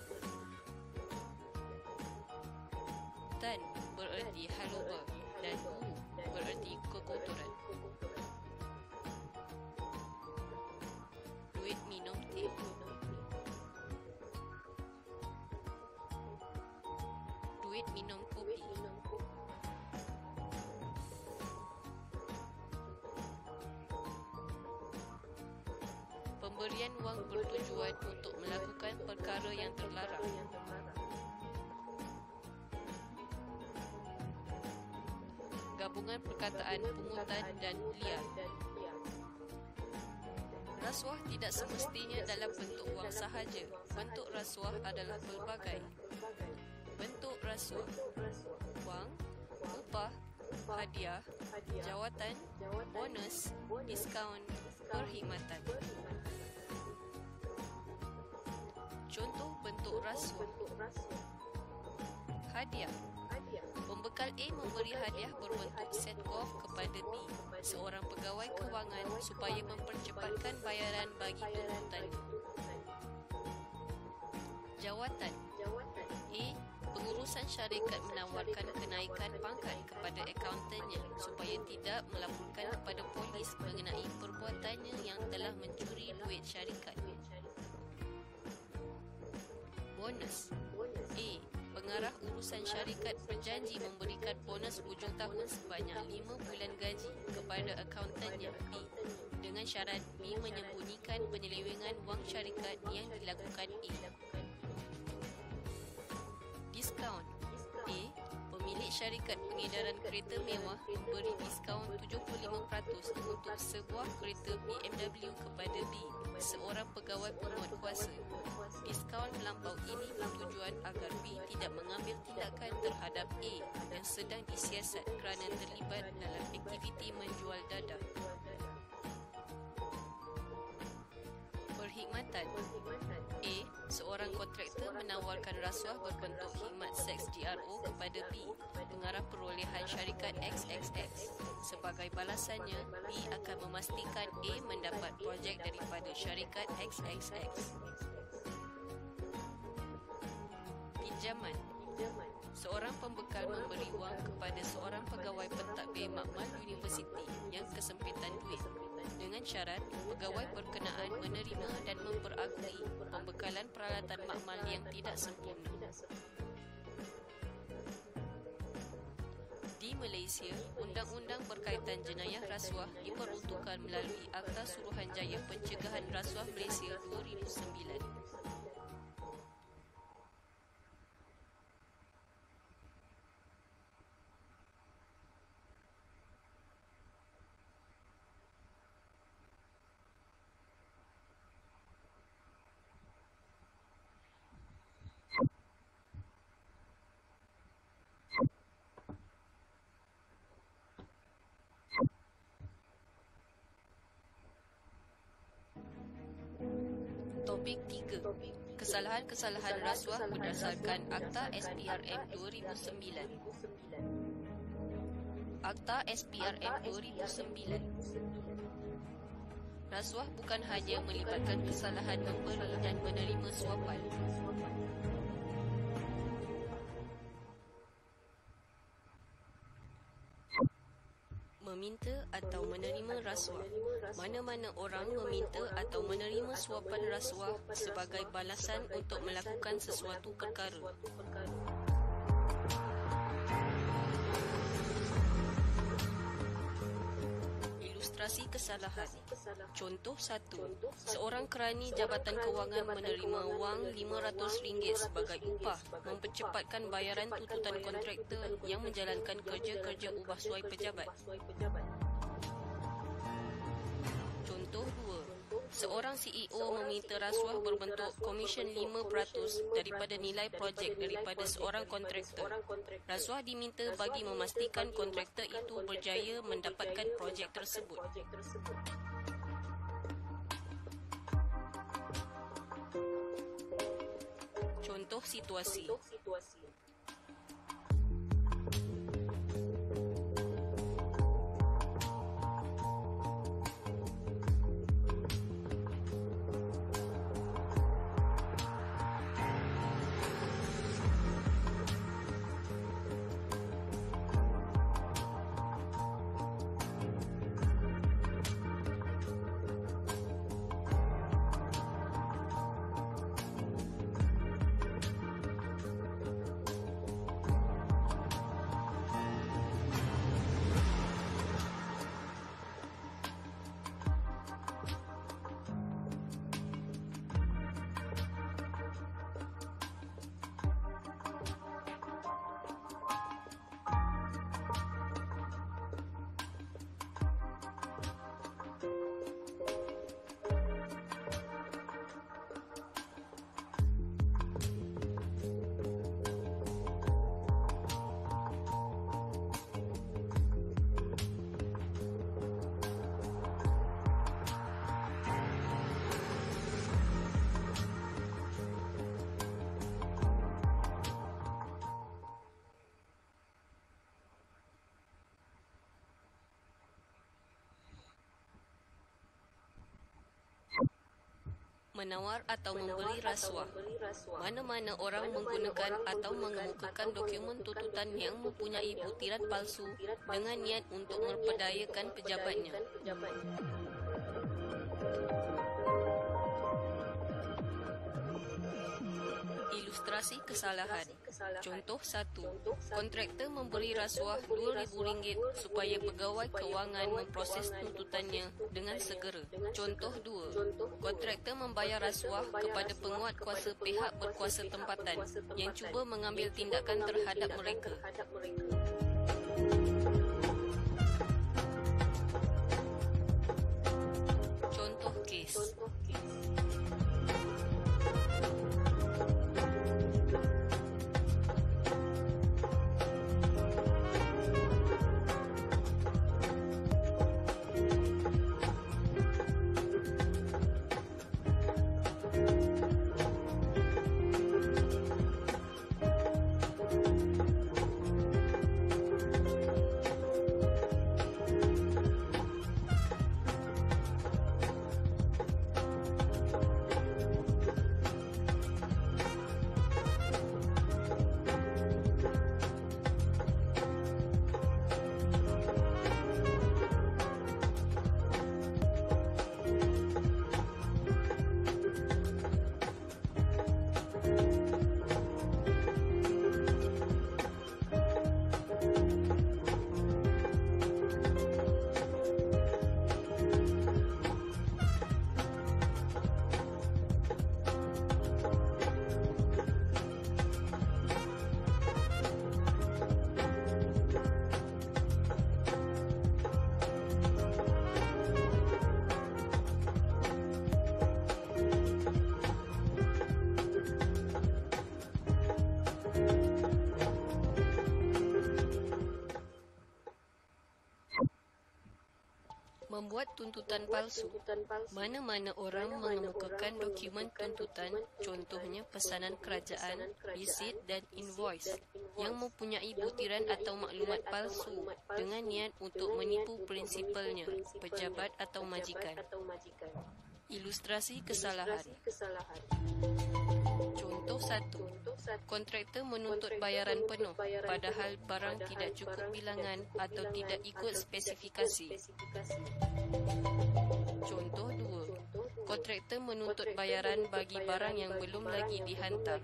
Tan bererti haluba dan wu bererti kekotoran. Duit minum teh. Duit minum kopi. Pemberian wang bertujuan untuk melakukan perkara yang terlarang. Gabungan perkataan pungutan dan liar. Rasuah tidak semestinya dalam bentuk wang sahaja. Bentuk rasuah adalah pelbagai. Bentuk rasuah: wang, upah, hadiah, jawatan, bonus, diskaun, perkhidmatan. Contoh bentuk rasuah: hadiah. Pembekal A memberi hadiah berbentuk set golf kepada B, seorang pegawai kewangan, supaya mempercepatkan bayaran bagi tuntutan. Jawatan: A, pengurusan syarikat menawarkan kenaikan pangkat kepada akauntannya supaya tidak melaporkan kepada polis mengenai perbuatannya yang telah mencuri duit syarikat. Bonus: A, pengarah urusan syarikat berjanji memberikan bonus hujung tahun sebanyak 5 bulan gaji kepada akauntannya B, dengan syarat B menyembunyikan penyelewengan wang syarikat yang dilakukan A. Diskaun: A, pemilik syarikat pengedaran kereta mewah memberi diskaun 75% untuk sebuah kereta BMW kepada B, seorang pegawai penguatkuasa. Diskaun melampau ini bertujuan agar B tidak mengambil tindakan terhadap A yang sedang disiasat kerana terlibat dalam aktiviti menjual dadah. Perkhidmatan: A, seorang kontraktor menawarkan rasuah berbentuk khidmat seks DRO kepada B, pengarah perolehan syarikat XXX. Sebagai balasannya, B akan memastikan A mendapat projek daripada syarikat XXX. Pinjaman: seorang pembekal memberi wang kepada seorang pegawai pentadbir makmal universiti yang kesempitan duit, dengan syarat pegawai berkenaan menerima dan memperagui pembekalan peralatan makmal yang tidak sempurna. Di Malaysia, undang-undang berkaitan jenayah rasuah diperuntukkan melalui Akta Suruhanjaya Pencegahan Rasuah Malaysia 2009. Topik 3. Kesalahan-kesalahan rasuah berdasarkan Akta SPRM 2009. Akta SPRM 2009. Rasuah bukan hanya melibatkan kesalahan memberi dan menerima suapan. Meminta atau menerima rasuah. Mana-mana orang meminta atau menerima suapan rasuah sebagai balasan untuk melakukan sesuatu perkara. Ilustrasi kesalahan. Contoh 1. Seorang kerani Jabatan Kewangan menerima wang RM500 sebagai upah mempercepatkan bayaran tuntutan kontraktor yang menjalankan kerja-kerja ubah suai pejabat. Contoh 2. Seorang CEO meminta rasuah berbentuk komisen 5% daripada nilai projek daripada seorang kontraktor. Rasuah diminta bagi memastikan kontraktor itu berjaya mendapatkan projek tersebut. situasi. Menawar atau memberi rasuah. Mana-mana orang menggunakan atau mengemukakan dokumen tuntutan yang mempunyai butiran palsu dengan niat untuk memperdayakan pejabatnya. Ilustrasi kesalahan. Contoh 1. Kontraktor memberi rasuah RM2,000 supaya pegawai kewangan memproses tuntutannya dengan segera. Contoh 2. Kontraktor membayar rasuah kepada penguat kuasa pihak berkuasa tempatan yang cuba mengambil tindakan terhadap mereka. Contoh kes. Membuat tuntutan palsu. Mana-mana orang mengemukakan dokumen tuntutan, contohnya pesanan kerajaan, resit dan invoice, yang mempunyai butiran atau maklumat palsu dengan niat untuk menipu prinsipalnya, pejabat atau majikan. Ilustrasi kesalahan. Contoh 1. Kontraktor menuntut bayaran penuh padahal barang tidak cukup bilangan atau tidak ikut spesifikasi. Contoh 2. Kontraktor menuntut bayaran bagi barang yang belum lagi dihantar.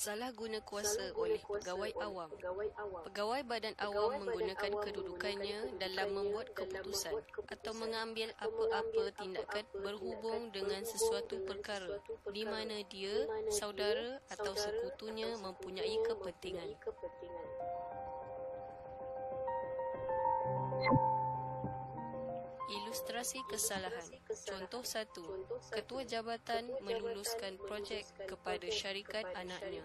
Salah guna kuasa oleh pegawai awam. Pegawai badan awam menggunakan kedudukannya dalam membuat keputusan atau mengambil apa-apa tindakan berhubung dengan sesuatu perkara di mana dia, saudara atau sekutunya mempunyai kepentingan. Ilustrasi kesalahan. Contoh 1. Ketua jabatan meluluskan projek kepada syarikat anaknya.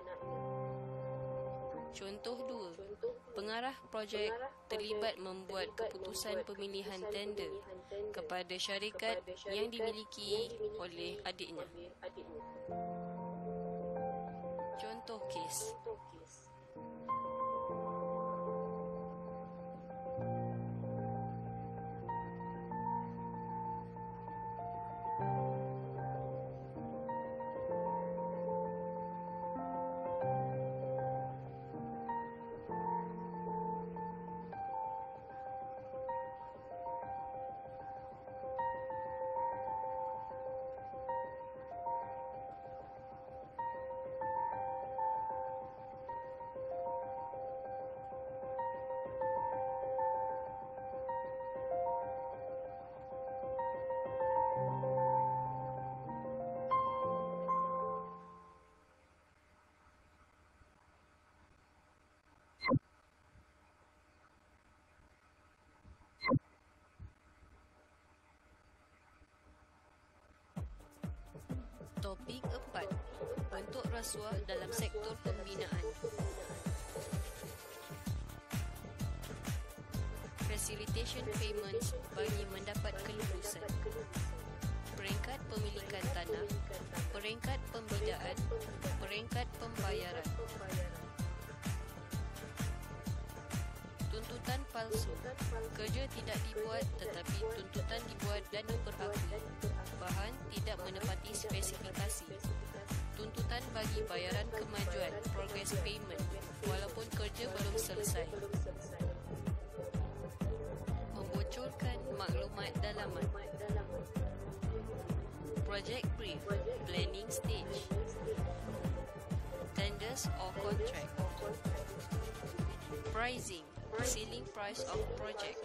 Contoh 2. Pengarah projek terlibat membuat keputusan pemilihan tender kepada syarikat yang dimiliki oleh adiknya. Contoh kes. Topik 4. Bentuk rasuah dalam sektor pembinaan. Facilitation payments bagi mendapat kelulusan. Peringkat pemilikan tanah, peringkat pembidaan, peringkat pembayaran. Tuntutan palsu. Kerja tidak dibuat tetapi tuntutan dibuat dan diperakui. Bahan tidak menepati spesifikasi. Tuntutan bagi bayaran kemajuan, progress payment, walaupun kerja belum selesai. Membocorkan maklumat dalaman. Project brief, planning stage. Tenders or contract. Pricing, ceiling price of project.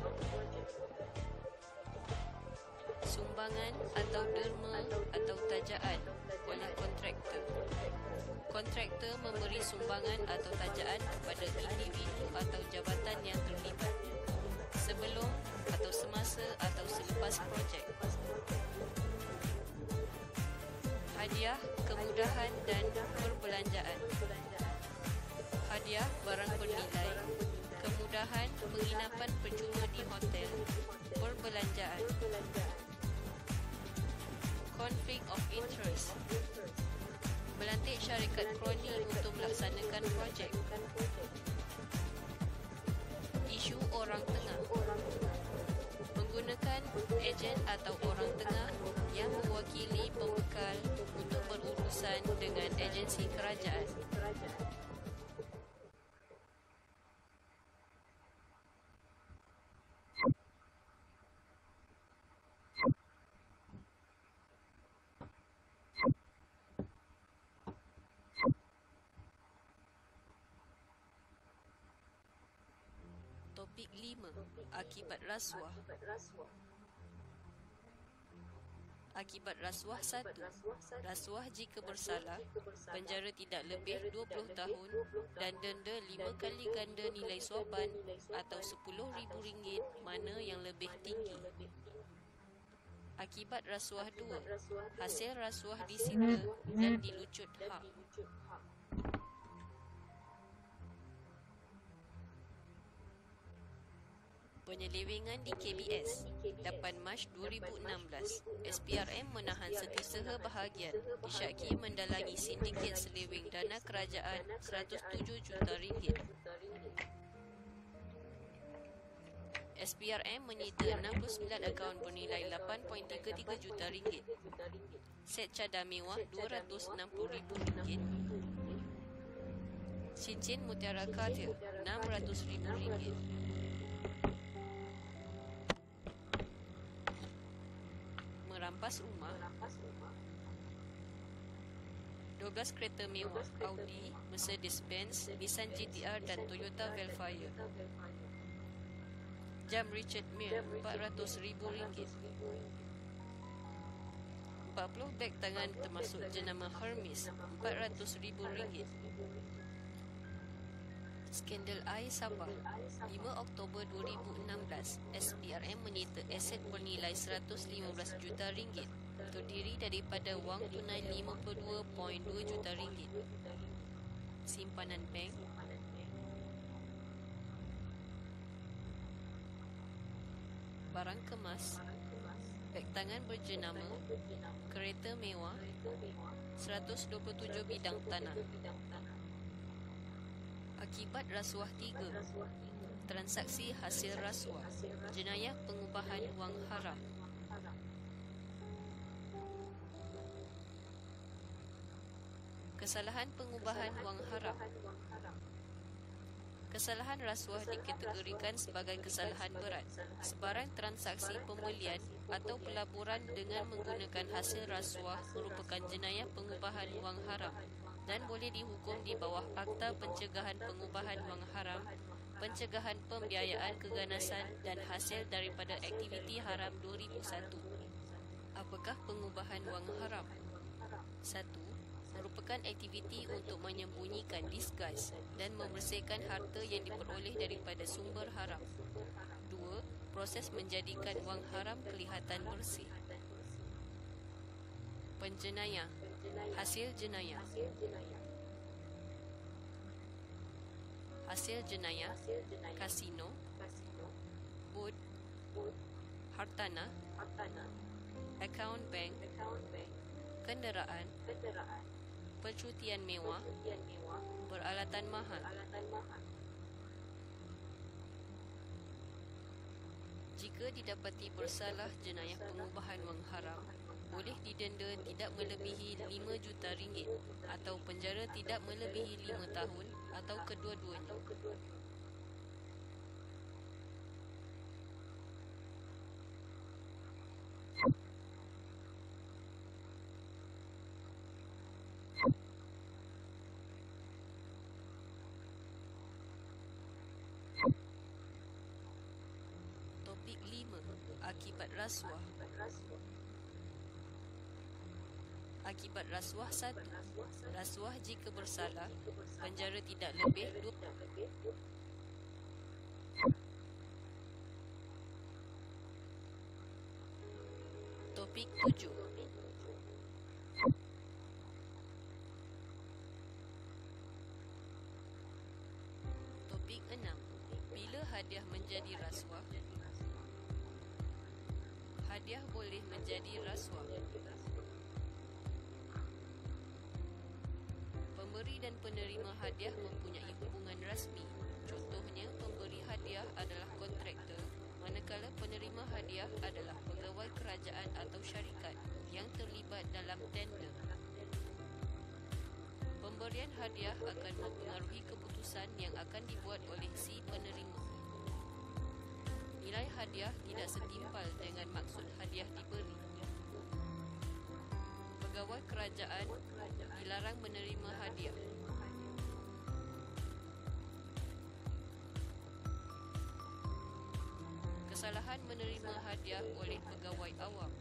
Sumbangan atau derma atau tajaan oleh kontraktor. Kontraktor memberi sumbangan atau tajaan kepada individu atau jabatan yang terlibat sebelum atau semasa atau selepas projek. Hadiah, kemudahan dan perbelanjaan. Hadiah barang bernilai, kemudahan penginapan percuma di hotel, perbelanjaan. Conflict of interest. Melantik syarikat kroni untuk melaksanakan projek. Isu orang tengah. Menggunakan ejen atau orang tengah yang mewakili pembekal untuk berurusan dengan agensi kerajaan. Topik 5. Akibat rasuah. Akibat rasuah 1. Rasuah jika bersalah, penjara tidak lebih 20 tahun dan denda 5 kali ganda nilai suapan atau RM10,000 mana yang lebih tinggi. Akibat rasuah 2. Hasil rasuah disita dan dilucut hak. Penyelewengan di KBS 8 Mac 2016. SPRM menahan setiausaha bahagian disyaki mendalangi sindiket seleweng dana kerajaan RM107 juta. SPRM menyita 69 akaun bernilai RM8.33 juta. Set cadar mewah RM260,000. Cincin mutiara Cartier RM600,000. Merampas rumah. 12 kereta mewah Audi, Mercedes-Benz, Nissan GT-R dan Toyota Velfire. Jam Richard Mille RM400,000. 40 beg tangan termasuk jenama Hermes RM400,000. Skandal air Sabah. 5 Oktober 2016, SPRM menyita aset bernilai RM115 juta, terdiri daripada wang tunai RM52.2 juta, simpanan bank, barang kemas, beg tangan berjenama, kereta mewah, 127 bidang tanah. Akibat rasuah 3, transaksi hasil rasuah, jenayah pengubahan wang haram. Kesalahan pengubahan wang haram. Kesalahan rasuah dikategorikan sebagai kesalahan berat. Sebarang transaksi pembelian atau pelaburan dengan menggunakan hasil rasuah merupakan jenayah pengubahan wang haram dan boleh dihukum di bawah Akta Pencegahan Pengubahan Wang Haram, Pencegahan Pembiayaan Keganasan dan Hasil daripada Aktiviti Haram 2001. Apakah pengubahan wang haram? 1. Merupakan aktiviti untuk menyembunyikan disguise dan membersihkan harta yang diperoleh daripada sumber haram. 2. Proses menjadikan wang haram kelihatan bersih. Penjenayah, hasil jenayah. Hasil jenayah, kasino, bot, hartanah, akaun bank, kenderaan, percutian mewah, peralatan mahal. Jika didapati bersalah jenayah pengubahan wang haram, boleh didenda tidak melebihi RM5 juta atau penjara tidak melebihi 5 tahun atau kedua-duanya. Topik 5. Akibat rasuah. Akibat rasuah 1. Rasuah jika bersalah, penjara tidak lebih 2. Topik 7. Topik 6. Bila hadiah menjadi rasuah? Hadiah boleh menjadi rasuah. Pemberi dan penerima hadiah mempunyai hubungan rasmi. Contohnya, pemberi hadiah adalah kontraktor, manakala penerima hadiah adalah pegawai kerajaan atau syarikat yang terlibat dalam tender. Pemberian hadiah akan mempengaruhi keputusan yang akan dibuat oleh si penerima. Nilai hadiah tidak setimpal dengan maksud hadiah diberi. Pegawai kerajaan dilarang menerima hadiah. Kesalahan menerima hadiah oleh pegawai awam.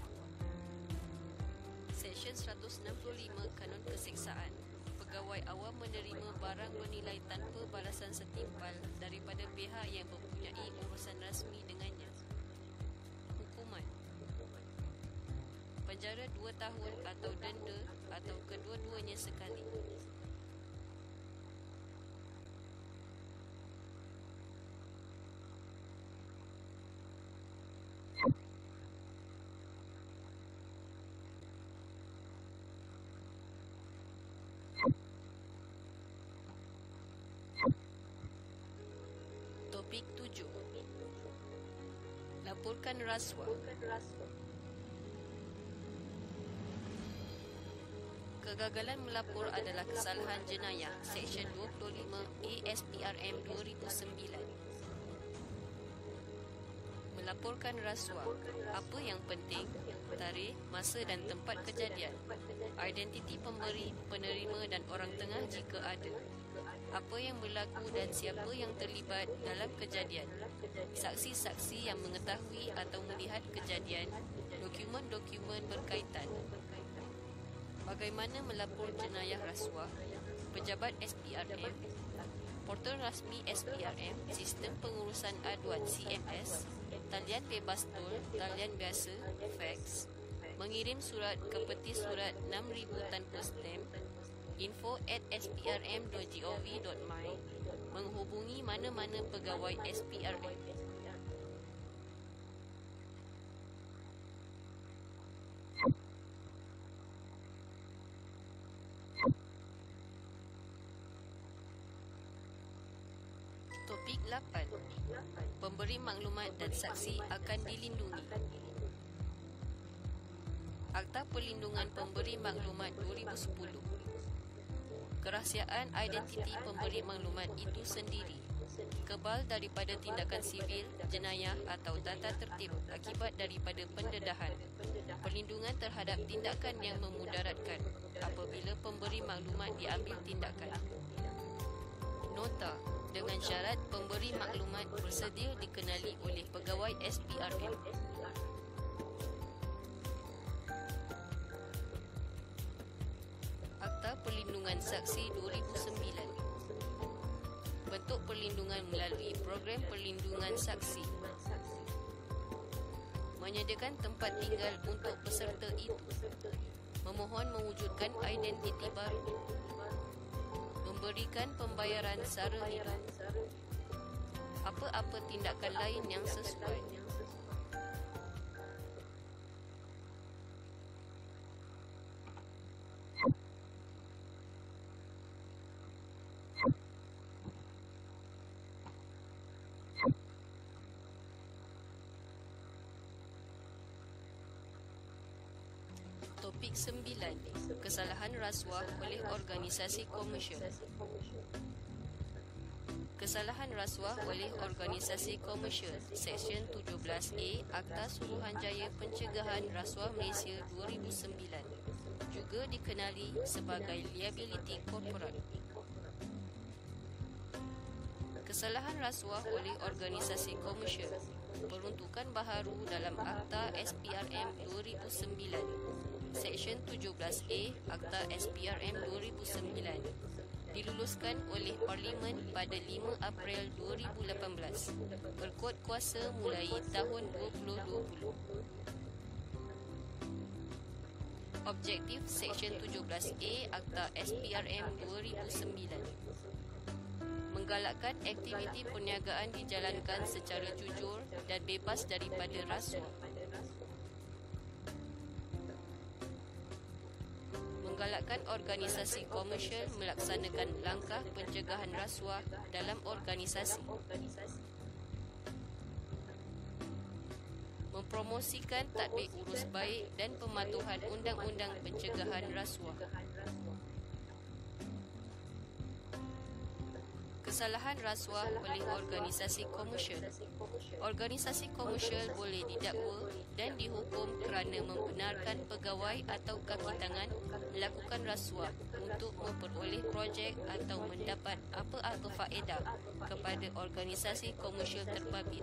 Seksyen 165 Kanun Keseksaan. Pegawai awam menerima barang bernilai tanpa balasan setimpal daripada pihak yang mempunyai urusan rasmi dengannya. Hukuman: penjara 2 tahun atau denda atau kedua-duanya sekali. Topik 7. Laporkan rasuah. Kegagalan melapor adalah kesalahan jenayah. Seksyen 25 ASPRM 2009. Melaporkan rasuah. Apa yang penting? Tarikh, masa dan tempat kejadian. Identiti pemberi, penerima dan orang tengah jika ada. Apa yang berlaku dan siapa yang terlibat dalam kejadian. Saksi-saksi yang mengetahui atau melihat kejadian. Dokumen-dokumen berkaitan. Bagaimana melapor jenayah rasuah? Pejabat SPRM, portal rasmi SPRM, sistem pengurusan aduan CMS, talian bebas tol, talian biasa, fax, mengirim surat ke peti surat 6000 tanpa stamp, info@sprm.gov.my, menghubungi mana-mana pegawai SPRM. Topik 8. Pemberi maklumat dan saksi akan dilindungi. Akta Perlindungan Pemberi Maklumat 2010. Kerahsiaan identiti pemberi maklumat itu sendiri kebal daripada tindakan sivil, jenayah atau tata tertib akibat daripada pendedahan. Perlindungan terhadap tindakan yang memudaratkan apabila pemberi maklumat diambil tindakan. Nota: dengan syarat pemberi maklumat bersedia dikenali oleh pegawai SPRM. Akta Perlindungan Saksi 2009. Bentuk perlindungan melalui program perlindungan saksi. Menyediakan tempat tinggal untuk peserta itu. Memohon mewujudkan identiti baru. Memberikan pembayaran sara hidup. Apa-apa tindakan lain yang sesuai. Topik 9. Kesalahan rasuah oleh organisasi komersial. Kesalahan rasuah oleh organisasi komersial. Seksyen 17A Akta Suruhanjaya Pencegahan Rasuah Malaysia 2009. Juga dikenali sebagai liability corporate. Kesalahan rasuah oleh organisasi komersial. Peruntukan baharu dalam Akta SPRM 2009. Seksyen 17A Akta SPRM 2009 diluluskan oleh Parlimen pada 5 April 2018, berkuat kuasa mulai tahun 2020. Objektif Seksyen 17A Akta SPRM 2009: menggalakkan aktiviti perniagaan dijalankan secara jujur dan bebas daripada rasuah. Menggalakkan organisasi komersial melaksanakan langkah pencegahan rasuah dalam organisasi. Mempromosikan tadbir urus baik dan pematuhan undang-undang pencegahan rasuah. Kesalahan rasuah oleh organisasi komersial. Organisasi komersial boleh didakwa dan dihukum kerana membenarkan pegawai atau kaki tangan melakukan rasuah untuk memperoleh projek atau mendapat apa-apa faedah kepada organisasi komersial terbabit.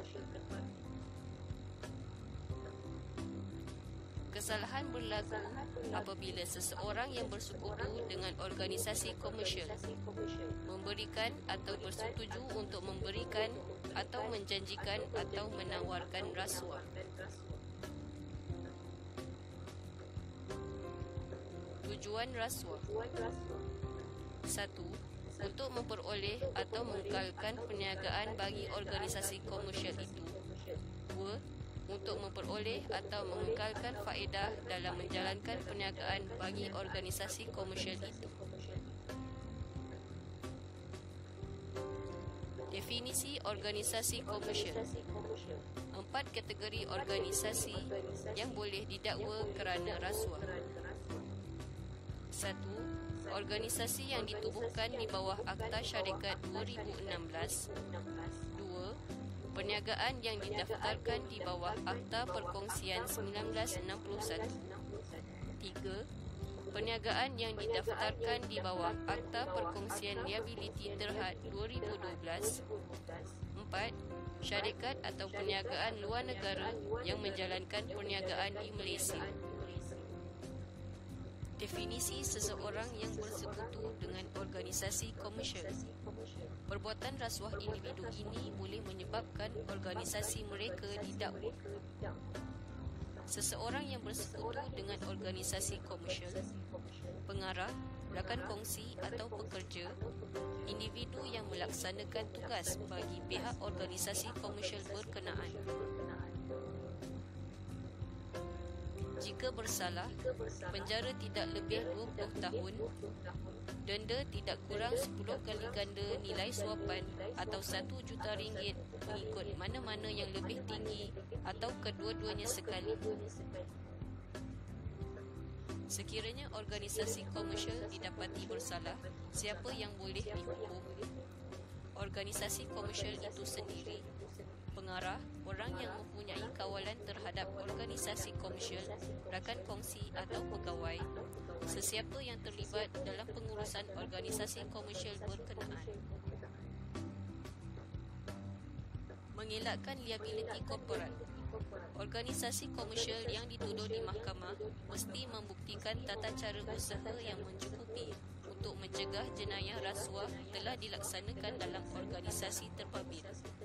Kesalahan berlaku apabila seseorang yang bersekutu dengan organisasi komersial memberikan atau bersetuju untuk memberikan atau menjanjikan atau menawarkan rasuah. Tujuan rasuah: 1. Untuk memperoleh atau mengekalkan perniagaan bagi organisasi komersial itu. 2. Untuk memperoleh atau mengekalkan faedah dalam menjalankan perniagaan bagi organisasi komersial itu. Definisi organisasi komersial: 4 kategori organisasi yang boleh didakwa kerana rasuah. 1. Organisasi yang ditubuhkan di bawah Akta Syarikat 2016. 2. Perniagaan yang didaftarkan di bawah Akta Perkongsian 1961. 3. Perniagaan yang didaftarkan di bawah Akta Perkongsian Liability Terhad 2012. 4. Syarikat atau perniagaan luar negara yang menjalankan perniagaan di Malaysia. Definisi seseorang yang bersekutu dengan organisasi komersial. Perbuatan rasuah individu ini boleh menyebabkan organisasi mereka didakwa. Seseorang yang bersekutu dengan organisasi komersial, pengarah, rakan kongsi atau pekerja, individu yang melaksanakan tugas bagi pihak organisasi komersial berkenaan. Jika bersalah, penjara tidak lebih 20 tahun, denda tidak kurang 10 kali ganda nilai suapan atau RM1 juta mengikut mana-mana yang lebih tinggi atau kedua-duanya sekali. Sekiranya organisasi komersial didapati bersalah, siapa yang boleh dihukum? Organisasi komersial itu sendiri, pengarah, orang yang mempunyai kawalan terhadap organisasi komersial, rakan kongsi atau pegawai, sesiapa yang terlibat dalam pengurusan organisasi komersial berkenaan. Mengelakkan liabiliti korporat. Organisasi komersial yang dituduh di mahkamah mesti membuktikan tata cara usaha yang mencukupi untuk mencegah jenayah rasuah telah dilaksanakan dalam organisasi terpabit.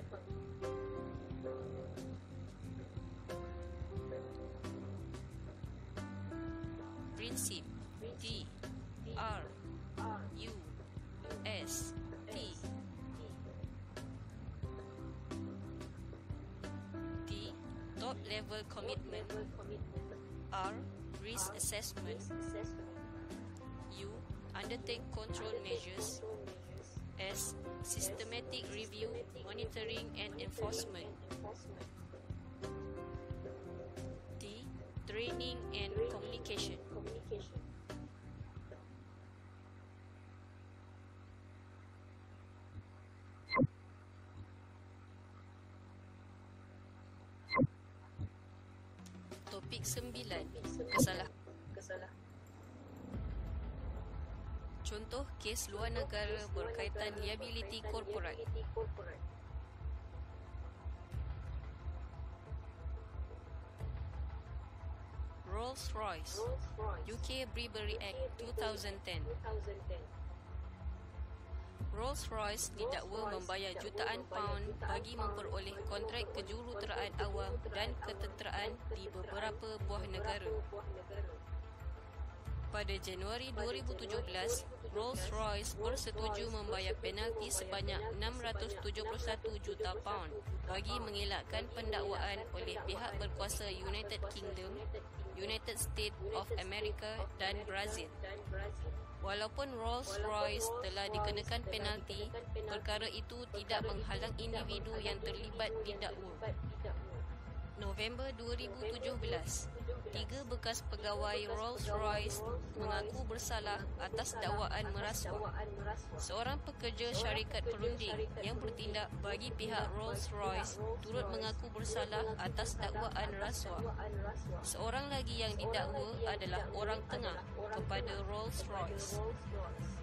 Prinsip D R U S T. D. Top level commitment. R. Risk assessment. U. Undertake control measures. S. Systematic review, monitoring and enforcement. D. Training and communication. Topik 9. Kesalahan. Contoh kes luar negara berkaitan liability korporat. Rolls-Royce, UK Brewery Act 2010. Rolls-Royce didakwa membayar jutaan paun bagi memperoleh kontrak kejuruteraan awam dan ketenteraan di beberapa buah negara. Pada Januari 2017, Rolls-Royce bersetuju membayar penalti sebanyak 671 juta paun bagi mengelakkan pendakwaan oleh pihak berkuasa United Kingdom, United States of America dan Brazil. Walaupun Rolls-Royce telah dikenakan penalti, perkara itu tidak menghalang individu yang terlibat didakwa. November 2017, 3 bekas pegawai Rolls-Royce mengaku bersalah atas dakwaan merasuah. Seorang pekerja syarikat perunding yang bertindak bagi pihak Rolls-Royce turut mengaku bersalah atas dakwaan rasuah. Seorang lagi yang didakwa adalah orang tengah kepada Rolls-Royce.